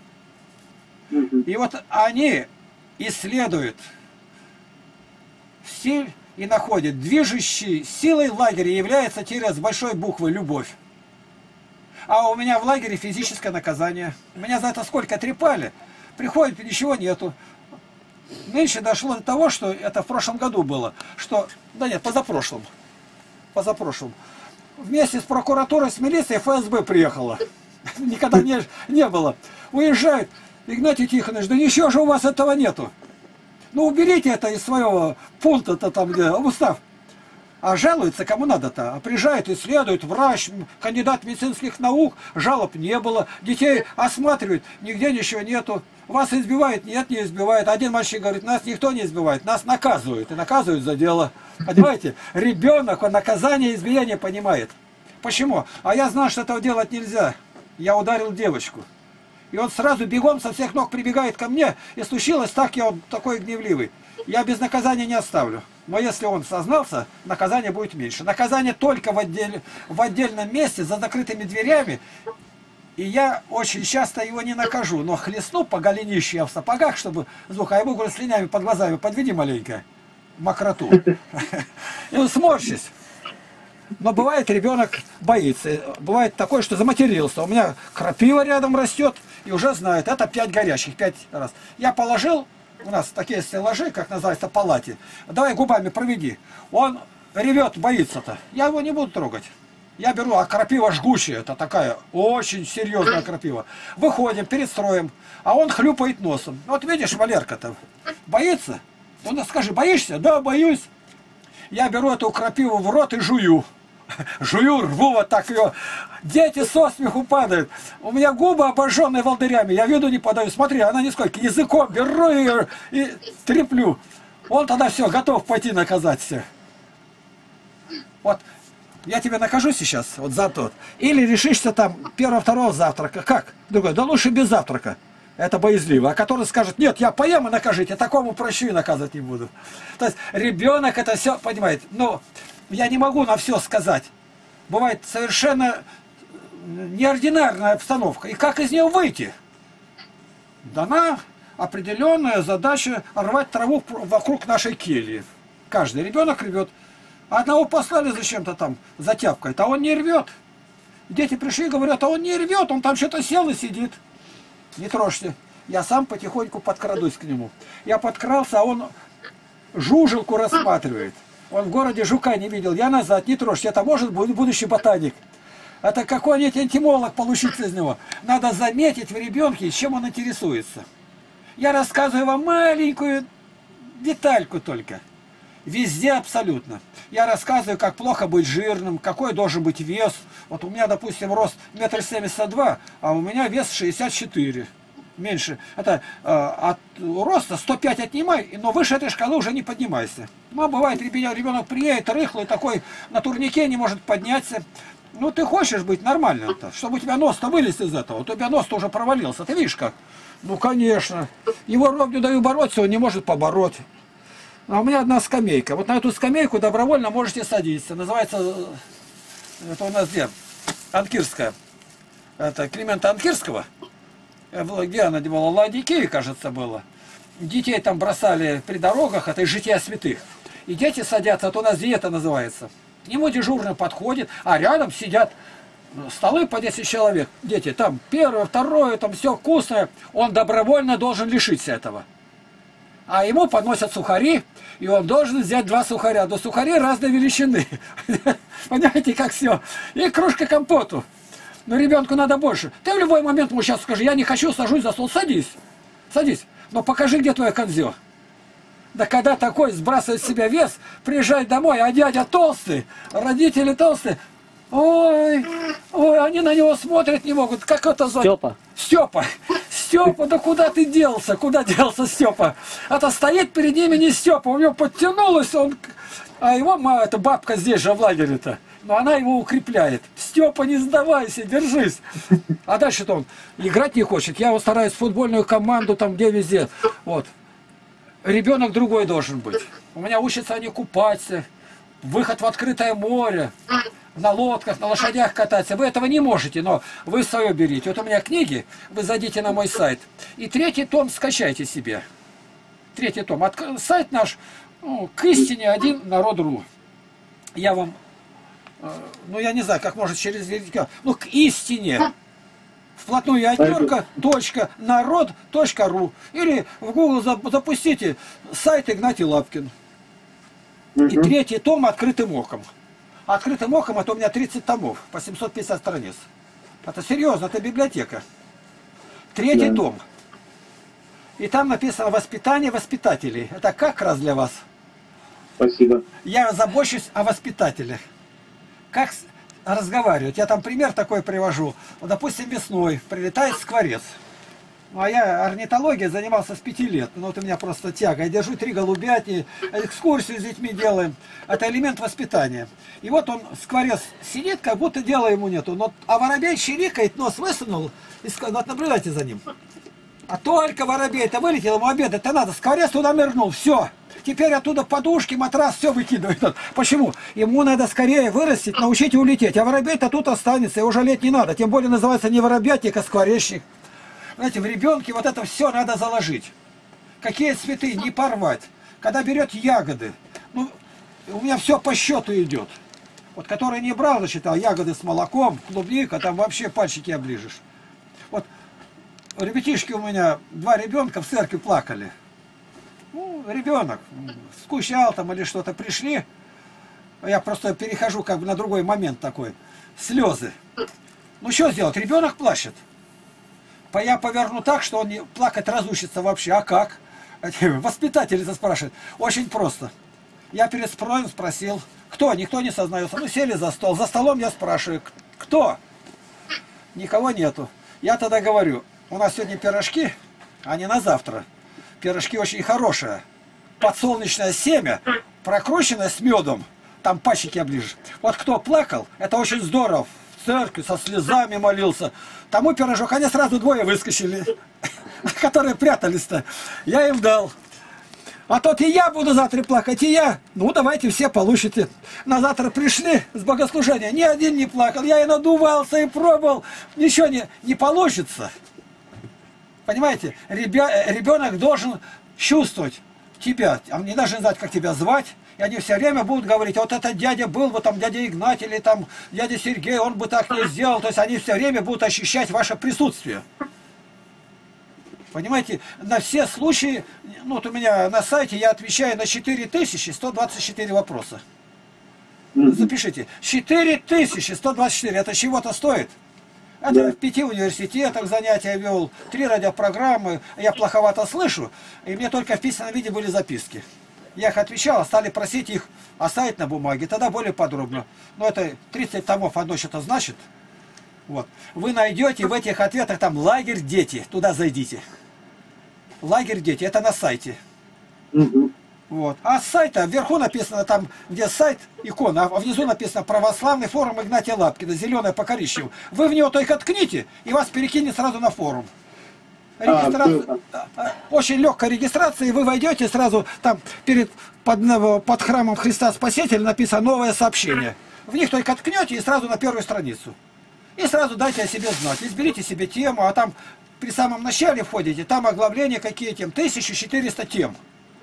И вот они исследуют стиль и находят, движущей силой в лагере является через большой буквы любовь. А у меня в лагере физическое наказание. Меня за это сколько трепали. Приходит, ничего нету. Меньше дошло до того, что это в прошлом году было, что, да нет, позапрошлом, позапрошлом. Вместе с прокуратурой, с милицией эф эс бэ приехала. Никогда не, не было. Уезжает, Игнатий Тихонович, да ничего же у вас этого нету. Ну уберите это из своего пункта-то там, где устав. А жалуется кому надо-то. А приезжает, исследует, врач, кандидат медицинских наук, жалоб не было. Детей осматривают, нигде ничего нету. Вас избивают? Нет, не избивают. Один мальчик говорит, нас никто не избивает, нас наказывают. И наказывают за дело. Понимаете? Ребенок, он наказание, избиение понимает. Почему? А я знал, что этого делать нельзя. Я ударил девочку. И он сразу бегом со всех ног прибегает ко мне. И случилось так, я он такой гневливый. Я без наказания не оставлю. Но если он сознался, наказание будет меньше. Наказание только в, отделе, в отдельном месте, за закрытыми дверями. И я очень часто его не накажу. Но хлестну по голенищу я в сапогах, чтобы звук. А ему говорю, слюнями под глазами подведи маленько. Мокроту. И он сморщись. Но бывает, ребенок боится. Бывает такое, что заматерился. У меня крапива рядом растет. И уже знает, это пять горячих, пять раз. Я положил, у нас такие стеллажи, как называется, палате. Давай губами проведи. Он ревет, боится-то. Я его не буду трогать. Я беру, а крапива жгучая, это такая очень серьезная крапива. Выходим перед строем, а он хлюпает носом. Вот видишь, Валерка-то боится? Ну, скажи, боишься? Да, боюсь. Я беру эту крапиву в рот и жую. Жую, рву вот так ее. Дети со смеху падают. У меня губы обожженные волдырями. Я виду не подаю. Смотри, она нисколько. Языком беру ее и треплю. Он тогда все, готов пойти наказать всех. Вот, я тебя накажу сейчас, вот за тот. Или решишься там первого-второго завтрака. Как? Другой, да лучше без завтрака. Это боязливо. А который скажет, нет, я поем и накажите, такому прощу и наказывать не буду. То есть ребенок это все понимает. Но я не могу на все сказать. Бывает совершенно неординарная обстановка. И как из нее выйти? Дана определенная задача рвать траву вокруг нашей кельи. Каждый ребенок рвет. Одного послали зачем-то там за тяпкой, а он не рвет. Дети пришли и говорят, а он не рвет, он там что-то сел и сидит. Не трожьте. Я сам потихоньку подкрадусь к нему. Я подкрался, а он жужелку рассматривает. Он в городе жука не видел. Я назад, не трожь, это может быть будущий ботаник. Это какой-нибудь энтомолог получится из него. Надо заметить в ребенке, чем он интересуется. Я рассказываю вам маленькую детальку только. Везде абсолютно. Я рассказываю, как плохо быть жирным, какой должен быть вес. Вот у меня, допустим, рост метр семьдесят два, а у меня вес шестьдесят четыре. Меньше. Это э, от роста сто пять отнимай, но выше этой шкалы уже не поднимайся. Ну, а бывает, ребенок, ребенок приедет рыхлый, такой на турнике не может подняться. Ну, ты хочешь быть нормальным-то, чтобы у тебя нос-то вылез из этого. У тебя нос-то уже провалился. Ты видишь как? Ну, конечно. Его ровню даю бороться, он не может побороть. А у меня одна скамейка. Вот на эту скамейку добровольно можете садиться. Называется, это у нас где? Анкирская. Это Климента Анкирского. Где она была? Ладикея, кажется, было. Детей там бросали при дорогах, это из жития святых. И дети садятся, это у нас диета называется. К нему дежурный подходит, а рядом сидят столы по десять человек. Дети, там первое, второе, там все вкусное. Он добровольно должен лишиться этого. А ему подносят сухари, и он должен взять два сухаря. Но сухари разной величины. Понимаете, как все. И кружка компоту. Но ребенку надо больше. Ты в любой момент ему сейчас скажи, я не хочу, сажусь за стол. Садись. Садись. Но покажи, где твое конзё. Да когда такой сбрасывает с себя вес, приезжает домой, а дядя толстый, родители толстые. Ой, ой, они на него смотрят не могут. Как это звать? Степа. Степа. Степа, да куда ты делся? Куда делся Степа? Это стоит перед ними не Степа, у него подтянулось, он... а его мама, эта бабка здесь же в лагере-то, но она его укрепляет. Степа, не сдавайся, держись. А дальше-то он играть не хочет. Я вот стараюсь футбольную команду, там где везде. Вот. Ребенок другой должен быть. У меня учатся они купаться, выход в открытое море, на лодках, на лошадях кататься. Вы этого не можете, но вы свое берите. Вот у меня книги, вы зайдите на мой сайт. И третий том скачайте себе. Третий том. От, сайт наш, ну, к истине один народ точка ру. Я вам, э, ну я не знаю, как может через... Ну, к истине. Вплотную однерка, точка, народ точка ру. Или в Google запустите сайт Игнатий Лапкин. И третий том открытым оком. Открытым оком это у меня тридцать томов, по семьсот пятьдесят страниц. Это серьезно, это библиотека. Третий да. том. И там написано «Воспитание воспитателей». Это как раз для вас. Спасибо. Я забочусь о воспитателях. Как разговаривать. Я там пример такой привожу. Вот, допустим, весной прилетает скворец. Ну, а я орнитологией занимался с пяти лет. Ну, вот у меня просто тяга. Я держу три голубятни, экскурсию с детьми делаем. Это элемент воспитания. И вот он, скворец, сидит, как будто дела ему нету. Но, а воробей чирикает, нос высунул, и сказал, вот наблюдайте за ним. А только воробей-то вылетел, ему обедать-то надо. Скворец туда нырнул, все. Теперь оттуда подушки, матрас, все выкидывает. Почему? Ему надо скорее вырастить, научить и улететь. А воробей-то тут останется, его жалеть не надо. Тем более называется не воробьятник, а скворечник. Знаете, в ребенке вот это все надо заложить. Какие цветы не порвать. Когда берет ягоды, ну, у меня все по счету идет. Вот который не брал, зачитал, ягоды с молоком, клубника, там вообще пальчики оближешь. Вот ребятишки у меня, два ребенка в церкви плакали. Ну, ребенок скучал там или что-то, пришли. Я просто перехожу как бы на другой момент такой. Слезы. Ну что сделать? Ребенок плачет. Я поверну так, что он не плакать разучится вообще. А как? Воспитатель это спрашивает. Очень просто. Я перед строем спросил, кто? Никто не сознается. Ну, сели за стол. За столом я спрашиваю, кто? Никого нету. Я тогда говорю, у нас сегодня пирожки, а не на завтра. Пирожки очень хорошие. Подсолнечное семя, прокрученное с медом. Там пальчики оближешь. Вот кто плакал, это очень здорово. В церкви со слезами молился. Тому пирожок, они сразу двое выскочили, которые прятались-то. Я им дал. А тот и я буду завтра плакать, и я. Ну, давайте все получите. На завтра пришли с богослужения, ни один не плакал. Я и надувался, и пробовал. Ничего не, не получится. Понимаете, ребенок должен чувствовать тебя. Он не должен знать, как тебя звать. И они все время будут говорить, вот этот дядя был бы, там, дядя Игнатий, или там, дядя Сергей, он бы так не сделал. То есть они все время будут ощущать ваше присутствие. Понимаете, на все случаи, ну вот у меня на сайте я отвечаю на четыре тысячи сто двадцать четыре вопроса. Запишите. четыре тысячи сто двадцать четыре, это чего-то стоит? Это да. В пяти университетах занятия вел, три радиопрограммы, я плоховато слышу, и мне только в письменном виде были записки. Я их отвечал, стали просить их оставить на бумаге, тогда более подробно. Но это тридцать томов одно что-то значит. Вот. Вы найдете в этих ответах там лагерь дети, туда зайдите. Лагерь дети, это на сайте. Угу. Вот. А с сайта, вверху написано там, где сайт, икона, а внизу написано православный форум Игнатия Лапкина, зеленое по коричневому. Вы в него только ткните, и вас перекинет сразу на форум. Регистрация, а, очень легкая регистрация, и вы войдете сразу, там перед, под, под храмом Христа Спасителя написано новое сообщение. В них только ткнете и сразу на первую страницу. И сразу дайте о себе знать. Изберите себе тему, а там при самом начале входите, там оглавление какие темы, тысяча четыреста тем.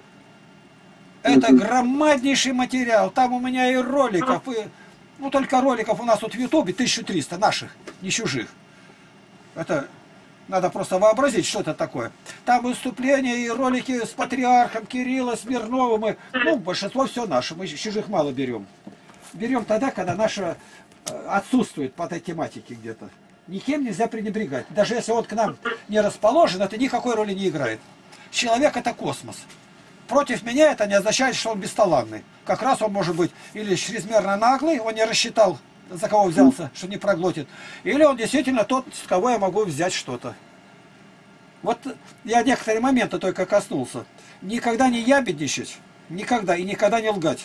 Это громаднейший материал, там у меня и роликов, и, ну только роликов у нас тут в Ютубе тысяча триста наших, не чужих. Это надо просто вообразить, что это такое. Там выступления и ролики с патриархом Кирилла, Смирновым, и, ну большинство все наше, мы чужих мало берем. Берем тогда, когда наше отсутствует по этой тематике где-то. Никем нельзя пренебрегать. Даже если он к нам не расположен, это никакой роли не играет. Человек это космос. Против меня это не означает, что он бесталанный. Как раз он может быть или чрезмерно наглый, он не рассчитал, за кого взялся, что не проглотит. Или он действительно тот, с кого я могу взять что-то. Вот я некоторые моменты только коснулся. Никогда не ябедничать, никогда и никогда не лгать.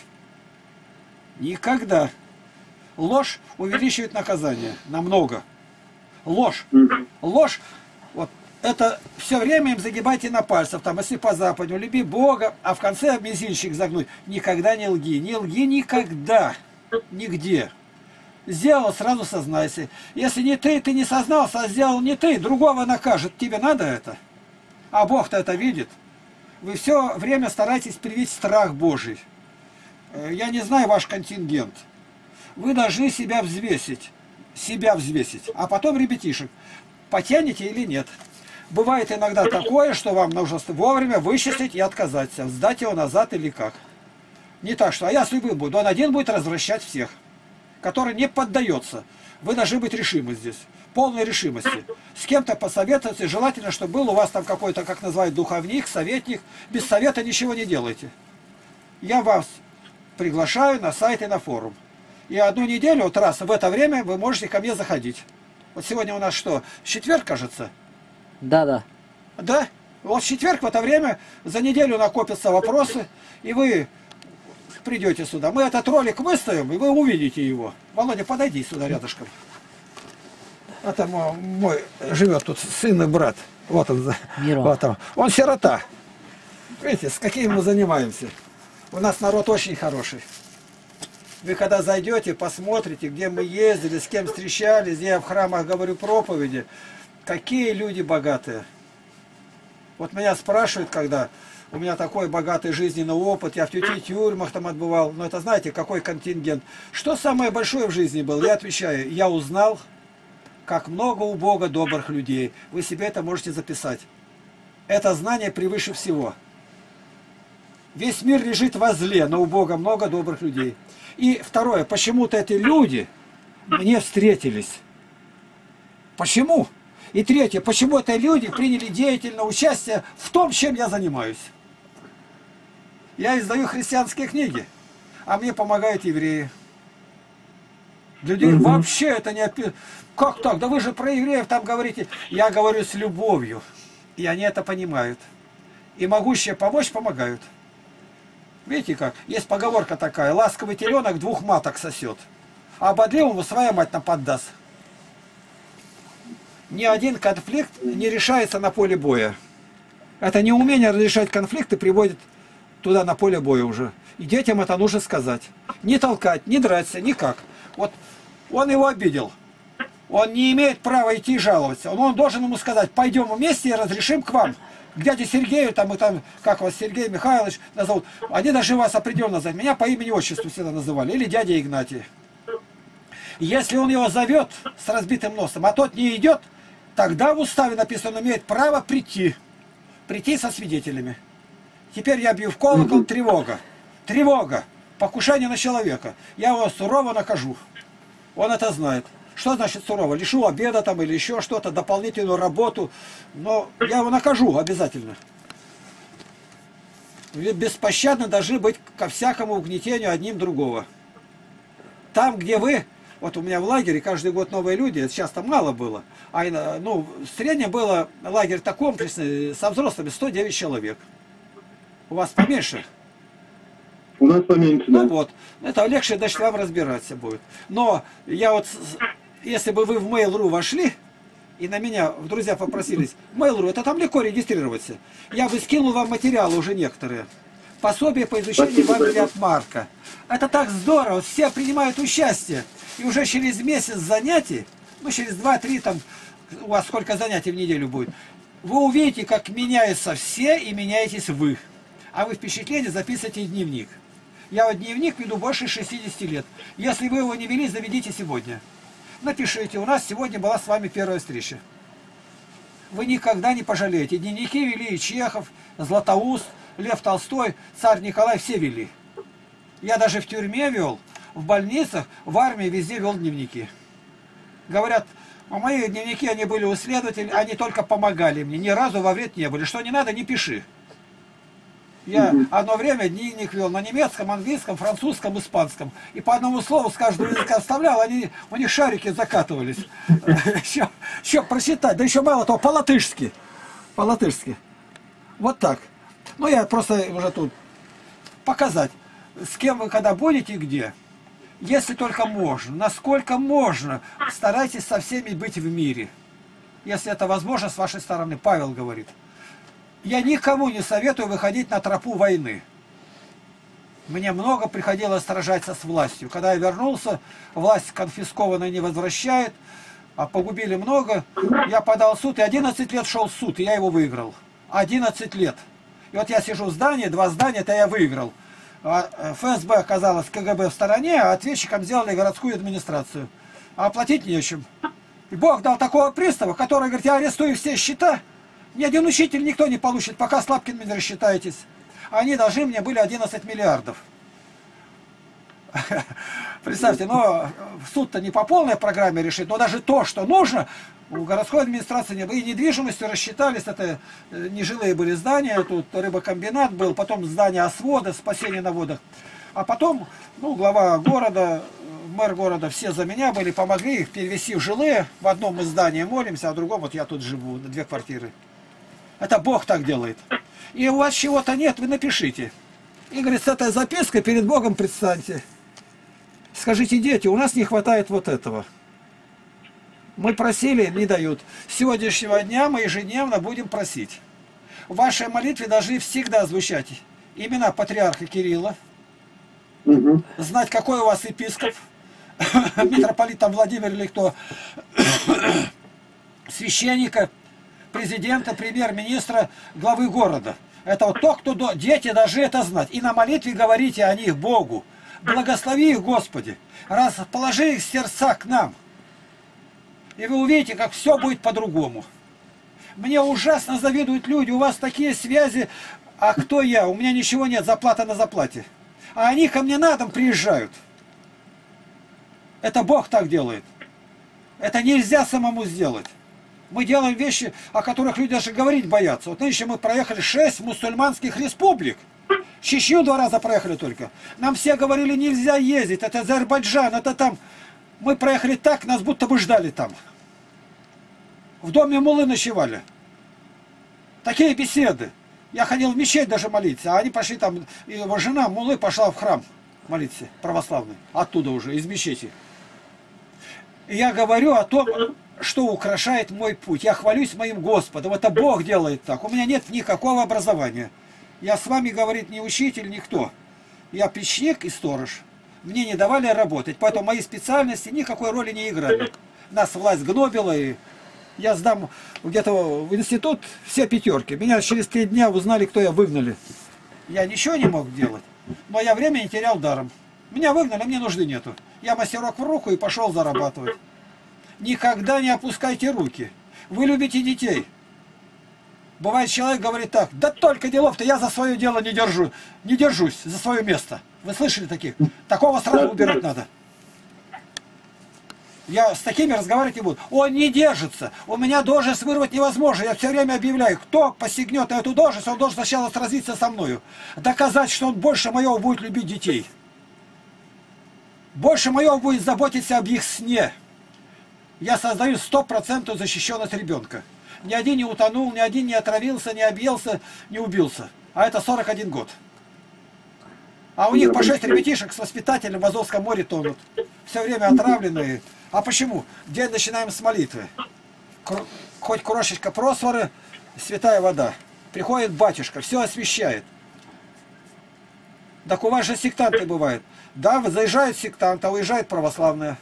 Никогда. Ложь увеличивает наказание намного. Ложь. Ложь. Вот это все время им загибайте на пальцах. Там, если по Западу, люби Бога, а в конце мизинчик загнуть. Никогда не лги. Не лги никогда. Нигде. Сделал, сразу сознайся. Если не ты, ты не сознался, а сделал не ты, другого накажет. Тебе надо это? А Бог-то это видит. Вы все время стараетесь привить страх Божий. Я не знаю ваш контингент. Вы должны себя взвесить. Себя взвесить. А потом ребятишек. Потянете или нет. Бывает иногда такое, что вам нужно вовремя вычислить и отказаться. Сдать его назад или как. Не так, что а я с любым буду. Он один будет развращать всех. Который не поддается. Вы должны быть решимы здесь. Полной решимости. С кем-то посоветоваться. Желательно, чтобы был у вас там какой-то, как называют, духовник, советник. Без совета ничего не делайте. Я вас приглашаю на сайт и на форум. И одну неделю, вот раз в это время вы можете ко мне заходить. Вот сегодня у нас что, четверг, кажется? Да, да. Да? Вот в четверг в это время за неделю накопятся вопросы, и вы придете сюда. Мы этот ролик выставим, и вы увидите его. Володя, подойди сюда рядышком. Это мой, мой живет тут сын и брат. Вот он. Вот он. Он сирота. Видите, с каким мы занимаемся. У нас народ очень хороший. Вы когда зайдете, посмотрите, где мы ездили, с кем встречались, где я в храмах говорю проповеди. Какие люди богатые. Вот меня спрашивают, когда у меня такой богатый жизненный опыт, я в пяти тюрьмах там отбывал, но это знаете, какой контингент. Что самое большое в жизни было? Я отвечаю, я узнал, как много у Бога добрых людей. Вы себе это можете записать. Это знание превыше всего. Весь мир лежит возле, но у Бога много добрых людей. И второе, почему-то эти люди мне встретились. Почему? И третье, почему это люди приняли деятельное участие в том, чем я занимаюсь. Я издаю христианские книги, а мне помогают евреи. Для людей mm-hmm. вообще это не описано. Как так? Да вы же про евреев там говорите. Я говорю с любовью. И они это понимают. И могущие помочь помогают. Видите как? Есть поговорка такая. Ласковый теленок двух маток сосет. А бодливому своя мать нам поддаст. Ни один конфликт не решается на поле боя. Это неумение разрешать конфликты приводит туда на поле боя уже. И детям это нужно сказать. Не толкать, не драться, никак. Вот он его обидел. Он не имеет права идти жаловаться. Он, он должен ему сказать, пойдем вместе и разрешим к вам. К дяде Сергею, там, и там, как вас, Сергей Михайлович назовут. Они даже вас определенно называют. Меня по имени-отчеству всегда называли. Или дядя Игнатий. Если он его зовет с разбитым носом, а тот не идет, тогда в уставе написано, он имеет право прийти. Прийти со свидетелями. Теперь я бью в колокол, тревога. Тревога. Покушение на человека. Я его сурово накажу. Он это знает. Что значит сурово? Лишу обеда там или еще что-то, дополнительную работу. Но я его накажу обязательно. Беспощадно должны быть ко всякому угнетению одним другого. Там, где вы... Вот у меня в лагере каждый год новые люди, сейчас там мало было. А ну, в среднем было лагерь-то комплексный, со взрослыми сто девять человек. У вас поменьше? У нас поменьше, ну, да. Вот. Это легче, значит, вам разбираться будет. Но я вот, если бы вы в Mail.ru вошли, и на меня в друзья попросились, Mail.ru, это там легко регистрироваться. Я бы скинул вам материалы уже некоторые. Пособие по изучению Евангелия от Марка. Это так здорово, все принимают участие. И уже через месяц занятий, ну через два-три там, у вас сколько занятий в неделю будет, вы увидите, как меняются все и меняетесь вы. А вы впечатление записываете в дневник. Я вот дневник веду больше шестидесяти лет. Если вы его не вели, заведите сегодня. Напишите, у нас сегодня была с вами первая встреча. Вы никогда не пожалеете. Дневники вели и Чехов, Златоуст, Лев Толстой, царь Николай, все вели. Я даже в тюрьме вел, в больницах, в армии везде вел дневники. Говорят, а мои дневники, они были у следователей, они только помогали мне, ни разу во вред не были. Что не надо, не пиши. Я одно время дневник вел на немецком, английском, французском, испанском. И по одному слову с каждого языка оставлял, они, у них шарики закатывались. Еще, еще прочитать, да еще мало того, по-латышски. По-латышски. Вот так. Ну, я просто уже тут показать, с кем вы когда будете и где. Если только можно, насколько можно, старайтесь со всеми быть в мире. Если это возможно с вашей стороны, Павел говорит. Я никому не советую выходить на тропу войны. Мне много приходилось сражаться с властью. Когда я вернулся, власть конфискованная не возвращает, а погубили много. Я подал в суд, и одиннадцать лет шел в суд, и я его выиграл. одиннадцать лет. И вот я сижу в здании, два здания, это я выиграл. А ФСБ оказалось КГБ в стороне, а ответчиком сделали городскую администрацию. А оплатить нечем. И Бог дал такого пристава, который говорит, я арестую все счета. Ни один учитель никто не получит, пока с Лапкиным не рассчитаетесь. Они должны мне были одиннадцать миллиардов. Представьте, но суд-то не по полной программе решит, но даже то, что нужно, у городской администрации не было. И недвижимостью рассчитались, это нежилые были здания, тут рыбокомбинат был, потом здание освода, спасение на водах. А потом, ну, глава города, мэр города, все за меня были, помогли их перевести в жилые. В одном из зданий молимся, а в другом вот я тут живу, на две квартиры. Это Бог так делает. И у вас чего-то нет, вы напишите. И, говорит, с этой запиской перед Богом предстаньте. Скажите, дети, у нас не хватает вот этого. Мы просили, не дают. С сегодняшнего дня мы ежедневно будем просить. В вашей молитве должны всегда звучать имена патриарха Кирилла, угу. Знать, какой у вас епископ, митрополит там Владимир или кто, священника, президента, премьер-министра, главы города. Это вот то, кто... До... Дети должны это знать. И на молитве говорите о них Богу. Благослови их, Господи. Расположи их сердца к нам. И вы увидите, как все будет по-другому. Мне ужасно завидуют люди. У вас такие связи. А кто я? У меня ничего нет. Заплата на заплате. А они ко мне на дом приезжают. Это Бог так делает. Это нельзя самому сделать. Мы делаем вещи, о которых люди даже говорить боятся. Вот нынче мы проехали шесть мусульманских республик. Чечню два раза проехали только. Нам все говорили, нельзя ездить. Это Азербайджан, это там. Мы проехали так, нас будто бы ждали там. В доме муллы ночевали. Такие беседы. Я ходил в мечеть даже молиться. А они пошли там, и его жена муллы пошла в храм молиться, православный. Оттуда уже, из мечети. И я говорю о том, что украшает мой путь. Я хвалюсь моим Господом. Это Бог делает так. У меня нет никакого образования. Я с вами, говорит, не учитель, никто. Я печник и сторож. Мне не давали работать, поэтому мои специальности никакой роли не играли. Нас власть гнобила, и я сдам где-то в институт все пятерки. Меня через три дня узнали, кто я, выгнали. Я ничего не мог делать, но я время не терял даром. Меня выгнали, мне нужды нету. Я мастерок в руку и пошел зарабатывать. Никогда не опускайте руки. Вы любите детей. Бывает, человек говорит так: да только делов-то я за свое дело не держу, не держусь, за свое место. Вы слышали таких? Такого сразу убирать надо. Я с такими разговаривать не буду. Он не держится. У меня должность вырвать невозможно. Я все время объявляю, кто посягнет на эту должность, он должен сначала сразиться со мною. Доказать, что он больше моего будет любить детей. Больше моего будет заботиться об их сне. Я создаю стопроцентную защищенность ребенка. Ни один не утонул, ни один не отравился, не объелся, не убился. А это сорок один год. А у них по шесть ребятишек с воспитателем в Азовском море тонут. Все время отравленные. А почему? День начинаем с молитвы. Кр... Хоть крошечка просфоры, святая вода. Приходит батюшка, все освещает. Так у вас же сектанты бывают. Да, заезжают сектанты, а уезжает православные.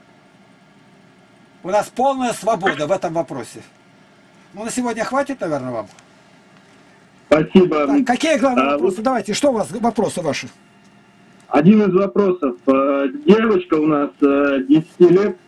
У нас полная свобода в этом вопросе. Ну, на сегодня хватит, наверное, вам? Спасибо. Так, какие главные а, вопросы? Давайте, что у вас, вопросы ваши? Один из вопросов. Девочка у нас десяти лет.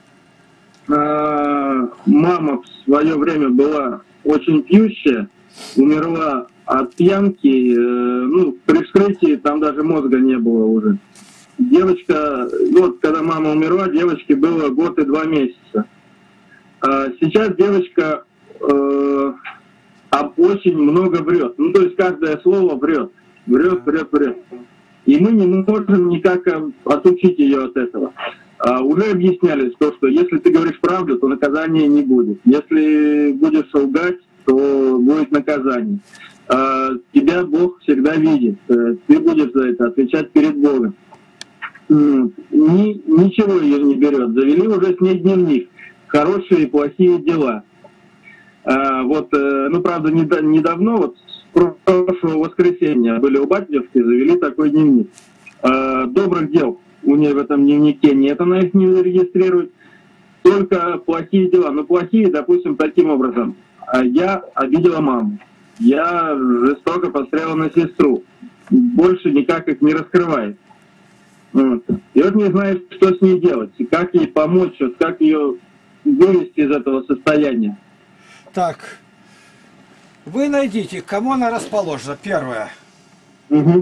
Мама в свое время была очень пьющая, умерла от пьянки. Ну, при вскрытии там даже мозга не было уже. Девочка, вот когда мама умерла, девочке было год и два месяца. Сейчас девочка э, очень много врет. Ну, то есть каждое слово врет. Врет, врет, врет. И мы не можем никак отучить ее от этого. А, уже объясняли, то, что если ты говоришь правду, то наказания не будет. Если будешь лгать, то будет наказание. А, тебя Бог всегда видит. Ты будешь за это отвечать перед Богом. Ни, ничего ее не берет. Завели уже с ней дневник. Хорошие и плохие дела. А, вот, ну, правда, недавно, вот с прошлого воскресенья были у батюшки, завели такой дневник. А, добрых дел у нее в этом дневнике нет, она их не регистрирует. Только плохие дела. Ну, плохие, допустим, таким образом. Я обидела маму. Я жестоко постряла на сестру. Больше никак их не раскрывает. Вот. И вот не знает, что с ней делать, и как ей помочь, вот как ее вывести из этого состояния. Так, вы найдите, кому она расположена, первое. Угу.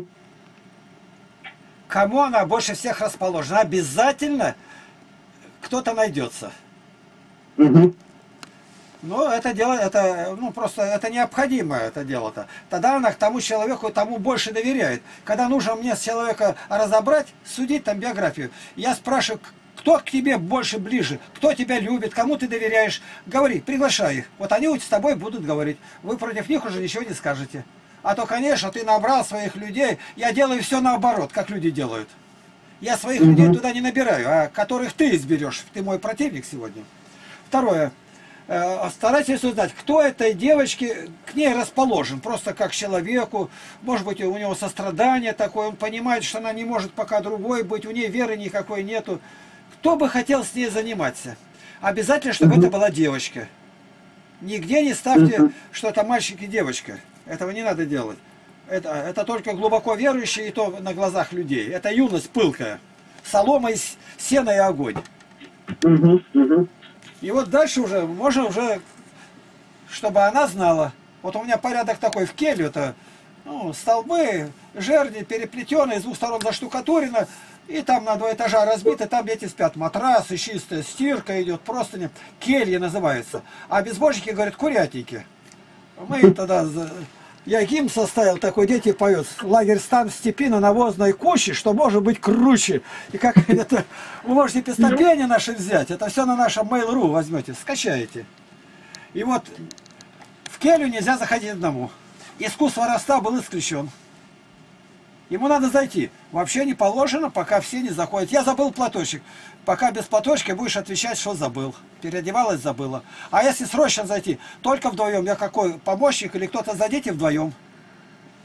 Кому она больше всех расположена. Обязательно кто-то найдется. Угу. Ну, это дело, это, ну, просто, это необходимо, это дело-то. Тогда она к тому человеку, тому больше доверяет. Когда нужно мне с человека разобрать, судить там биографию, я спрашиваю, кто к тебе больше ближе, кто тебя любит, кому ты доверяешь, говори, приглашай их. Вот они с тобой будут говорить. Вы против них уже ничего не скажете. А то, конечно, ты набрал своих людей, я делаю все наоборот, как люди делают. Я своих mm-hmm. людей туда не набираю, а которых ты изберешь. Ты мой противник сегодня. Второе. Старайтесь узнать, кто этой девочке к ней расположен, просто как человеку, может быть, у него сострадание такое, он понимает, что она не может пока другой быть, у нее веры никакой нету. Кто бы хотел с ней заниматься? Обязательно, чтобы mm-hmm. это была девочка. Нигде не ставьте, mm-hmm. что это мальчик и девочка. Этого не надо делать. Это, это только глубоко верующие, и то на глазах людей. Это юность пылкая. Солома, сено и огонь. Mm-hmm. Mm-hmm. И вот дальше уже, можно уже, чтобы она знала. Вот у меня порядок такой в келью, это ну, столбы, жерди переплетенные, с двух сторон заштукатурено, и там на два этажа разбиты, там дети спят. Матрасы чистая, стирка идет, простыни. Келья называется. А безбожники говорят, курятники. Мы тогда... Я гимн составил такой, дети поют. Лагерь стан в степи на навозной куче, что может быть круче. И как это... Вы можете песнопения наши взять, это все на нашем Mail.ru возьмете, скачаете. И вот в келью нельзя заходить одному. Искусство роста был исключен. Ему надо зайти. Вообще не положено, пока все не заходят. Я забыл платочек. Пока без платочка будешь отвечать, что забыл. Переодевалась, забыла. А если срочно зайти, только вдвоем. Я какой, помощник или кто-то, зайдите вдвоем.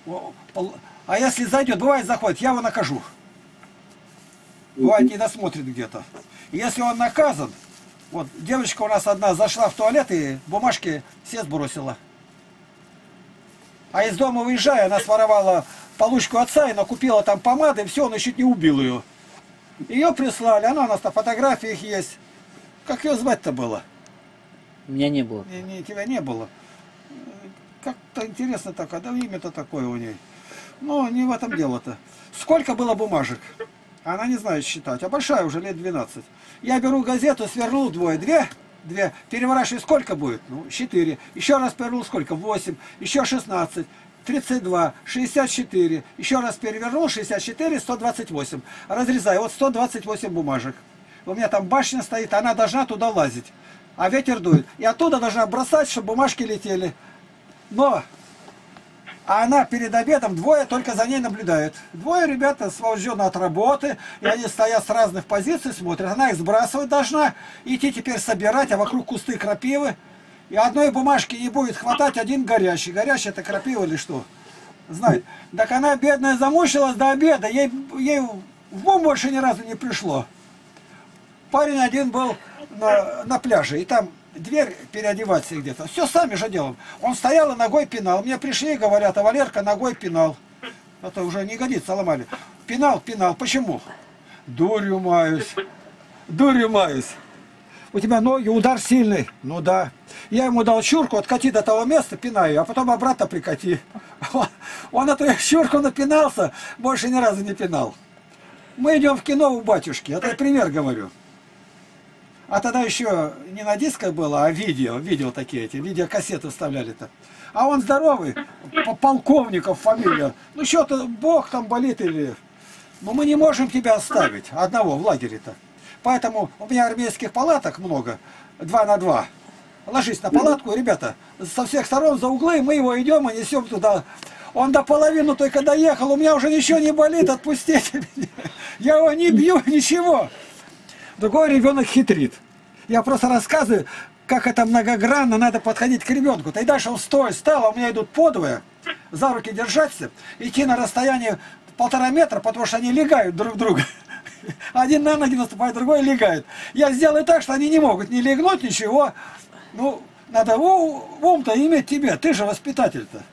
А если зайдет, бывает заходит, я его накажу. Бывает не досмотрит где-то. Если он наказан, вот девочка у нас одна зашла в туалет и бумажки все сбросила. А из дома выезжая, она своровала получку отца и накупила там помады, и все, он чуть не убил ее. Ее прислали, она у нас на фотографиях есть. Как ее звать-то было? Меня не было. Не, не, тебя не было. Как-то интересно так, а да имя-то такое у ней. Но не в этом дело-то. Сколько было бумажек? Она не знает считать, а большая уже, лет двенадцать. Я беру газету, свернул двое, две, две, переворачиваю, сколько будет? Ну, четыре. Еще раз перевернул, сколько? восемь, еще шестнадцать, тридцать два, шестьдесят четыре. Еще раз перевернул, шестьдесят четыре, сто двадцать восемь. Разрезаю, вот сто двадцать восемь бумажек. У меня там башня стоит, она должна туда лазить. А ветер дует. И оттуда должна бросать, чтобы бумажки летели. Но а она перед обедом, двое только за ней наблюдают. Двое ребята освобождены от работы, и они стоят с разных позиций, смотрят. Она их сбрасывать должна, идти теперь собирать, а вокруг кусты крапивы. И одной бумажки не будет хватать, один горящий. Горящий это крапива или что? Знает. Так она, бедная, замучилась до обеда, ей, ей в ум больше ни разу не пришло. Парень один был на, на пляже, и там дверь переодеваться где-то. Все сами же делаем. Он стоял и ногой пинал. Мне пришли и говорят, а Валерка ногой пинал. Это уже не годится, ломали. Пинал, пинал. Почему? Дурью маюсь. Дурью маюсь. У тебя ноги, удар сильный. Ну да. Я ему дал чурку, откати до того места, пинаю, а потом обратно прикати. Он эту чурку напинался, больше ни разу не пинал. Мы идем в кино у батюшки. Это я пример говорю. А тогда еще не на дисках было, а видео, видео такие эти, видеокассеты вставляли-то. А он здоровый, полковников фамилия. Ну что-то, Бог там болит или... Но мы не можем тебя оставить, одного в лагере-то. Поэтому у меня армейских палаток много, два на два. Ложись на палатку, ребята, со всех сторон за углы, мы его идем и несем туда. Он до половины только доехал, у меня уже ничего не болит, отпустите меня. Я его не бью, ничего. Другой ребенок хитрит. Я просто рассказываю, как это многогранно надо подходить к ребенку. И дальше он стой, стал, а у меня идут подвое, за руки держаться, идти на расстояние полтора метра, потому что они легают друг друга. Один на ноги наступает, другой легает. Я сделаю так, что они не могут не легнуть, ничего. Ну, надо ум-то иметь тебе, ты же воспитатель-то.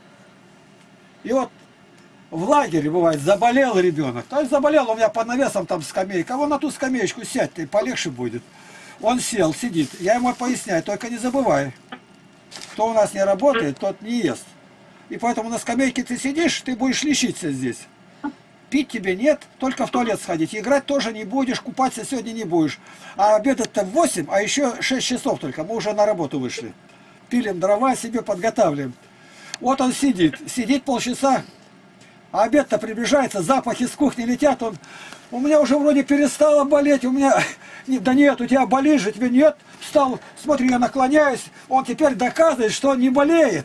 И вот в лагере бывает, заболел ребенок. То есть заболел, у меня под навесом там скамейка. А вон на ту скамеечку сядь, ты полегче будет. Он сел, сидит. Я ему поясняю, только не забывай. Кто у нас не работает, тот не ест. И поэтому на скамейке ты сидишь, ты будешь лечиться здесь. Пить тебе нет, только в туалет сходить. Играть тоже не будешь, купаться сегодня не будешь. А обедать-то в восемь, а еще шесть часов только. Мы уже на работу вышли. Пилим дрова, себе подготавливаем. Вот он сидит, сидит полчаса. А обед-то приближается, запахи с кухни летят, он, у меня уже вроде перестало болеть, у меня, да нет, у тебя болит же, тебе нет, встал, смотри, я наклоняюсь, он теперь доказывает, что он не болеет.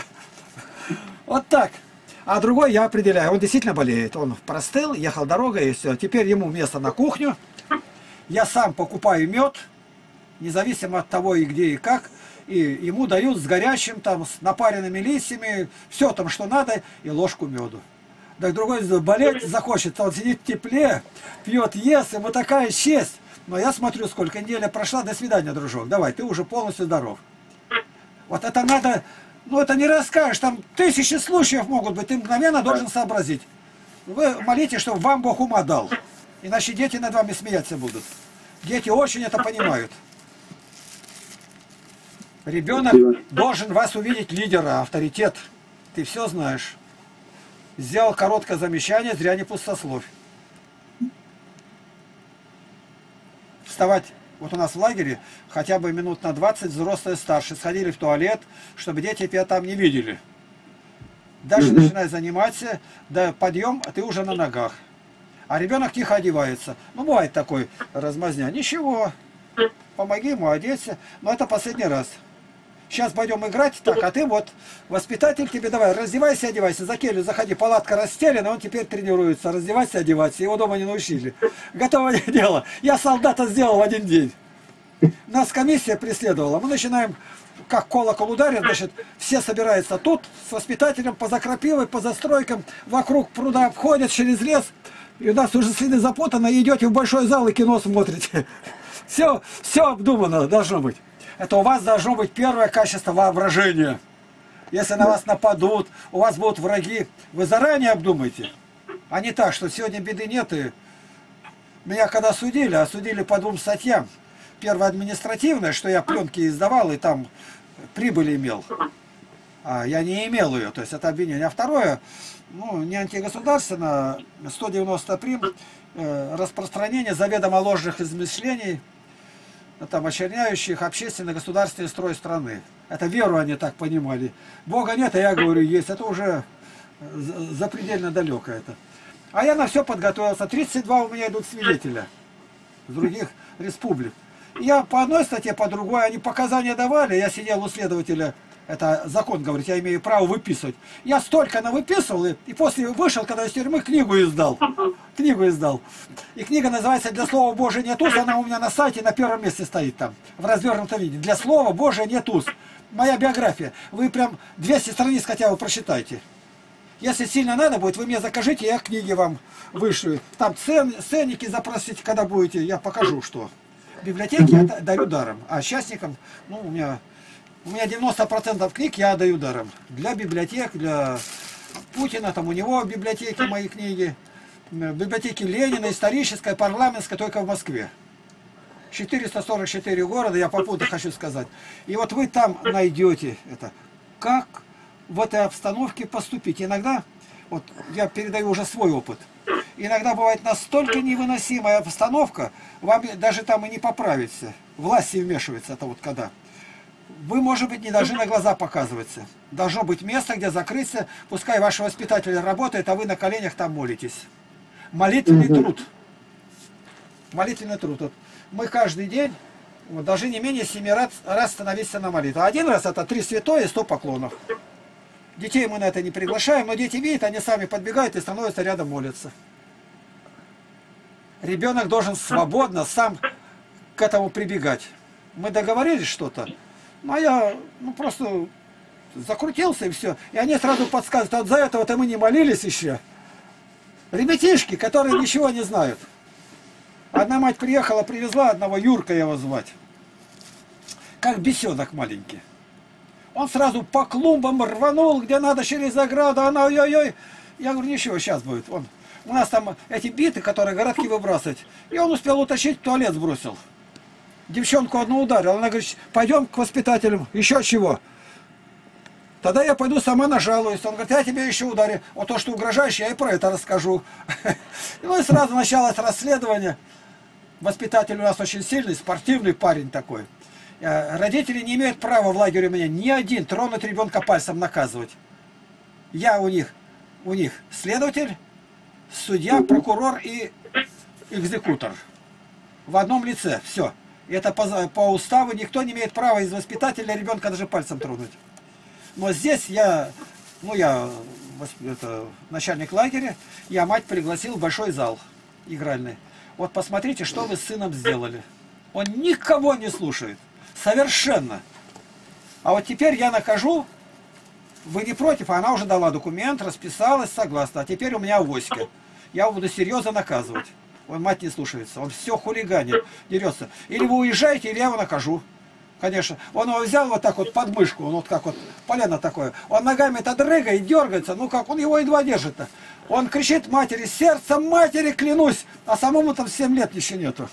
Вот так. А другой я определяю, он действительно болеет, он простыл, ехал дорогой и все, теперь ему место на кухню, я сам покупаю мед, независимо от того и где и как, и ему дают с горячим, там, с напаренными листьями, все там, что надо, и ложку меду. Так другой болеть захочет, он сидит в тепле, пьет, ест, ему такая честь. Но я смотрю, сколько неделя прошла, до свидания, дружок, давай, ты уже полностью здоров. Вот это надо, ну это не расскажешь, там тысячи случаев могут быть, ты мгновенно должен сообразить. Вы молитесь, чтобы вам Бог ума дал, иначе дети над вами смеяться будут. Дети очень это понимают. Ребенок должен вас увидеть лидера, авторитет. Ты все знаешь. Сделал короткое замечание, зря не пустословь. Вставать, вот у нас в лагере, хотя бы минут на двадцать взрослые старшие сходили в туалет, чтобы дети тебя там не видели. Дальше начинай заниматься, да подъем, а ты уже на ногах. А ребенок тихо одевается. Ну, бывает такой размазня. Ничего, помоги ему одеться, но это последний раз. Сейчас пойдем играть, так, а ты вот, воспитатель тебе давай, раздевайся, одевайся, за келью заходи, палатка расстелена, он теперь тренируется, раздевайся, одевайся, его дома не научили. Готовое дело. Я солдата сделал в один день. Нас комиссия преследовала, мы начинаем как колокол ударит, значит, все собираются тут с воспитателем по закропилой, по застройкам, вокруг пруда обходят через лес. И у нас уже следы запутаны, идете в большой зал и кино смотрите. Все, все обдумано должно быть. Это у вас должно быть первое качество воображения. Если на вас нападут, у вас будут враги, вы заранее обдумайте. А не так, что сегодня беды нет. И меня когда судили, а судили по двум статьям. Первое административное, что я пленки издавал и там прибыль имел. А я не имел ее, то есть это обвинение. А второе, ну, не антигосударственно, сто девяносто прим, э, распространение заведомо ложных измышлений, там, очерняющих общественно-государственный строй страны. Это веру они так понимали. Бога нет, а я говорю, есть. Это уже запредельно далеко это. А я на все подготовился. тридцать два у меня идут свидетеля с других республик. Я по одной статье, по другой, они показания давали, я сидел у следователя, это закон говорит, я имею право выписывать. Я столько навыписывал, и, и после вышел, когда из тюрьмы, книгу издал. Книгу издал. И книга называется «Для слова Божия нет уз», она у меня на сайте на первом месте стоит там, в развернутом виде. «Для слова Божия нет уз». Моя биография. Вы прям двести страниц хотя бы прочитайте. Если сильно надо будет, вы мне закажите, я книги вам вышлю. Там цен, ценники запросите, когда будете, я покажу, что. Библиотеки я даю даром, а частникам, ну, у меня, у меня девяносто процентов книг я отдаю даром. Для библиотек, для Путина, там у него в библиотеке мои книги, библиотеки Ленина, историческая, парламентская, только в Москве. четыреста сорок четыре города, я попутно хочу сказать. И вот вы там найдете это. Как в этой обстановке поступить? Иногда, вот я передаю уже свой опыт, иногда бывает настолько невыносимая обстановка, вам даже там и не поправиться. Власти вмешивается, это вот когда. Вы, может быть, не должны на глаза показываться. Должно быть место, где закрыться, пускай ваш воспитатель работает, а вы на коленях там молитесь. Молитвенный труд. Молитвенный труд. Вот мы каждый день вот, должны не менее семи раз, раз становиться на молитву. Один раз это три святое и сто поклонов. Детей мы на это не приглашаем, но дети видят, они сами подбегают и становятся рядом молятся. Ребенок должен свободно сам к этому прибегать. Мы договорились что-то, ну а я ну, просто закрутился и все. И они сразу подсказывают, а за этого-то мы не молились еще. Ребятишки, которые ничего не знают. Одна мать приехала, привезла одного, Юрка его звать. Как бесенок маленький. Он сразу по клумбам рванул, где надо, через ограду, она ой-ой-ой. Я говорю, ничего, сейчас будет. Он, у нас там эти биты, которые городки выбрасывать. И он успел утащить, в туалет сбросил. Девчонку одну ударил. Она говорит, пойдем к воспитателям, еще чего. Тогда я пойду сама нажалуюсь. Он говорит, я тебе еще ударю. Вот то, что угрожаешь, я и про это расскажу. Ну и сразу началось расследование. Воспитатель у нас очень сильный, спортивный парень такой. Родители не имеют права в лагере у меня ни один тронуть ребенка пальцем наказывать. Я у них, у них следователь, судья, прокурор и экзекутор. В одном лице. Все. Это по, по уставу никто не имеет права из воспитателя ребенка даже пальцем тронуть. Но здесь я, ну я это, начальник лагеря, я мать пригласил в большой зал игральный. Вот посмотрите, что вы с сыном сделали. Он никого не слушает. Совершенно. А вот теперь я накажу, вы не против, а она уже дала документ, расписалась, согласна. А теперь у меня авоська. Я его буду серьезно наказывать. Он мать не слушается, он все хулиганит, дерется. Или вы уезжаете, или я его накажу. Конечно. Он его взял вот так вот под мышку, он вот как вот полено такое. Он ногами-то дрыгает, дергается, ну как, он его едва держит-то. Он кричит матери, сердцем матери клянусь, а самому там семь лет еще нету.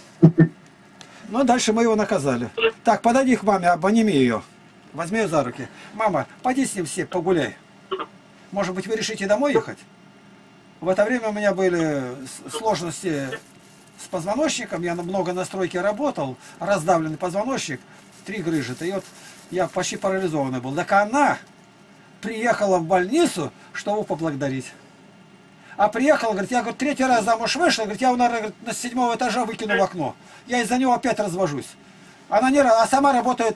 Ну, дальше мы его наказали. Так, подойди к маме, обними ее. Возьми ее за руки. Мама, пойди с ним все, погуляй. Может быть, вы решите домой ехать? В это время у меня были сложности с позвоночником. Я много на стройке работал. Раздавленный позвоночник. Три грыжи. И вот я почти парализованный был. Так она приехала в больницу, чтобы поблагодарить. А приехала, говорит, я говорит, третий раз замуж вышла, говорит, я его, наверное, на седьмого этажа выкину в окно. Я из-за него опять развожусь. Она не, а сама работает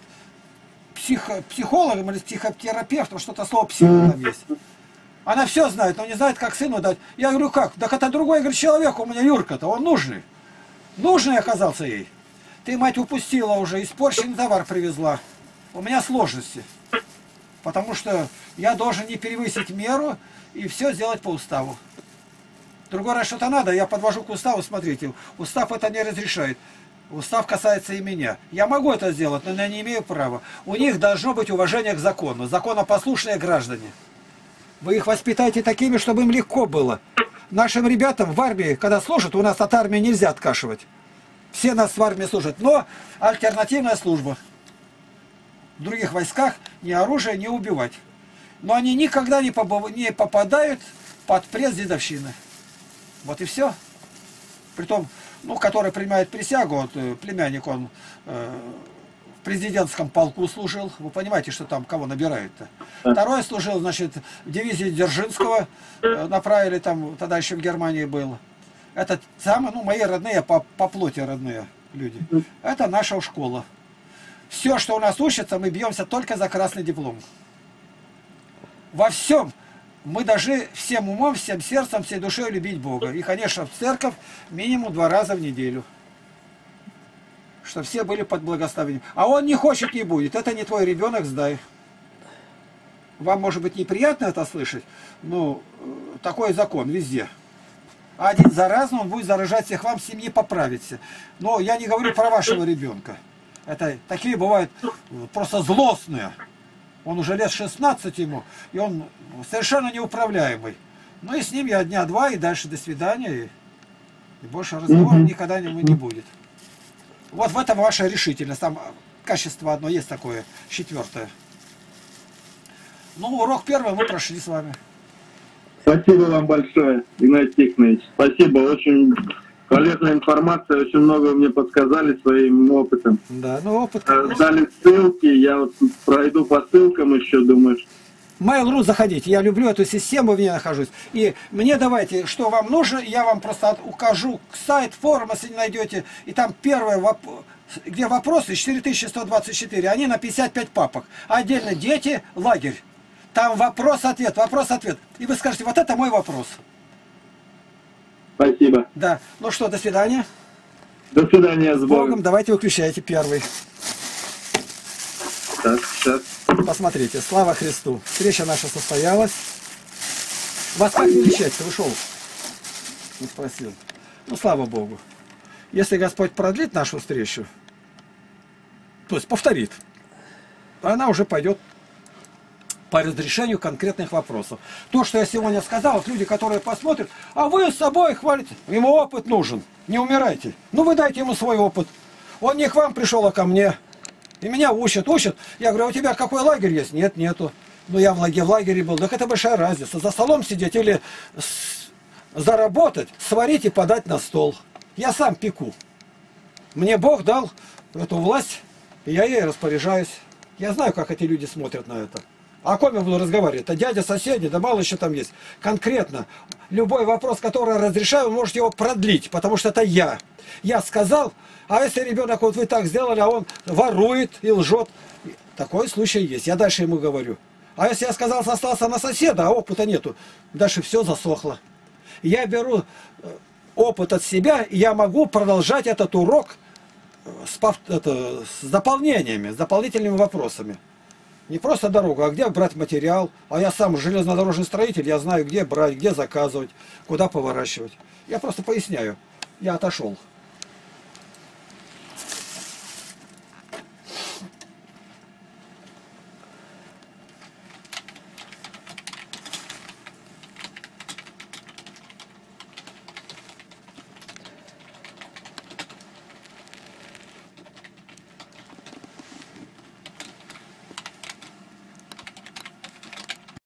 психо, психологом или психотерапевтом, что-то слово психолог там есть. Она все знает, но не знает, как сыну дать. Я говорю, как? Так это другой, говорит, человек у меня, Юрка-то, он нужный. Нужный оказался ей. Ты, мать, упустила уже, испорченный товар привезла. у меня сложности. Потому что я должен не перевысить меру и все сделать по уставу. Другой раз что-то надо, я подвожу к уставу, смотрите, устав это не разрешает. Устав касается и меня. Я могу это сделать, но я не имею права. У них должно быть уважение к закону. Законопослушные граждане. Вы их воспитаете такими, чтобы им легко было. Нашим ребятам в армии, когда служат, у нас от армии нельзя откашивать. Все нас в армии служат. Но альтернативная служба. В других войсках ни оружие, ни убивать. Но они никогда не попадают под пресс дедовщины. Вот и все. Притом, ну, который принимает присягу, вот, племянник, он э, в президентском полку служил. Вы понимаете, что там кого набирают-то. Второй служил, значит, в дивизии Дзержинского, э, направили там, тогда еще в Германии был. Это самые, ну, мои родные, по, по плоти родные люди. Это наша школа. Все, что у нас учится, мы бьемся только за красный диплом. Во всем. Мы должны всем умом, всем сердцем, всей душой любить Бога. И, конечно, в церковь минимум два раза в неделю. Чтобы все были под благословением. А он не хочет, не будет. Это не твой ребенок, сдай. Вам, может быть, неприятно это слышать, но такой закон везде. Один заразный, он будет заражать всех вам, семьи поправится. Но я не говорю про вашего ребенка. Это такие бывают просто злостные. Он уже лет шестнадцать ему, и он совершенно неуправляемый. Ну и с ним я дня два, и дальше до свидания, и, и больше разговора mm-hmm. никогда не, не будет. Вот в этом ваша решительность. Там качество одно есть такое, четвертое. Ну, урок первый мы прошли с вами. Спасибо вам большое, Игнатий Тихонович. Спасибо, очень полезная информация, очень много вы мне подсказали своим опытом. Да, ну опыт, конечно. Дали ссылки, я вот пройду по ссылкам еще, думаю. Mail.ru заходите, я люблю эту систему, в ней нахожусь. И мне давайте, что вам нужно, я вам просто укажу сайт, форум, если не найдете. И там первое, где вопросы, четыре тысячи сто двадцать четыре, они на пятьдесят пять папок. Отдельно дети, лагерь. Там вопрос-ответ, вопрос-ответ. И вы скажете, вот это мой вопрос. Спасибо. Да. Ну что, до свидания. До свидания, с Богом. Богом. Давайте выключайте первый. Так, сейчас. Посмотрите, слава Христу. Встреча наша состоялась. Вас как величать-то? Ушел? Не спросил. Ну, слава Богу. Если Господь продлит нашу встречу, то есть повторит, она уже пойдет по разрешению конкретных вопросов. То, что я сегодня сказал, вот люди, которые посмотрят, а вы с собой хвалите, ему опыт нужен, не умирайте. Ну вы дайте ему свой опыт. Он не к вам пришел, а ко мне. И меня учат, учат. Я говорю, а у тебя какой лагерь есть? Нет, нету. Ну я в лагере, в лагере был. Так это большая разница. За столом сидеть или заработать, сварить и подать на стол. Я сам пеку. Мне Бог дал эту власть, и я ей распоряжаюсь. Я знаю, как эти люди смотрят на это. А о ком я буду разговаривать? Это дядя, соседи, да мало еще там есть. Конкретно, любой вопрос, который разрешаю, вы можете его продлить, потому что это я. Я сказал, а если ребенок, вот вы так сделали, а он ворует и лжет. Такой случай есть. Я дальше ему говорю. А если я сказал, остался на соседа, а опыта нету, дальше все засохло. Я беру опыт от себя, и я могу продолжать этот урок с, это, с дополнениями, с дополнительными вопросами. Не просто дорогу, а где брать материал. А я сам железнодорожный строитель, я знаю, где брать, где заказывать, куда поворачивать. Я просто поясняю. Я отошел.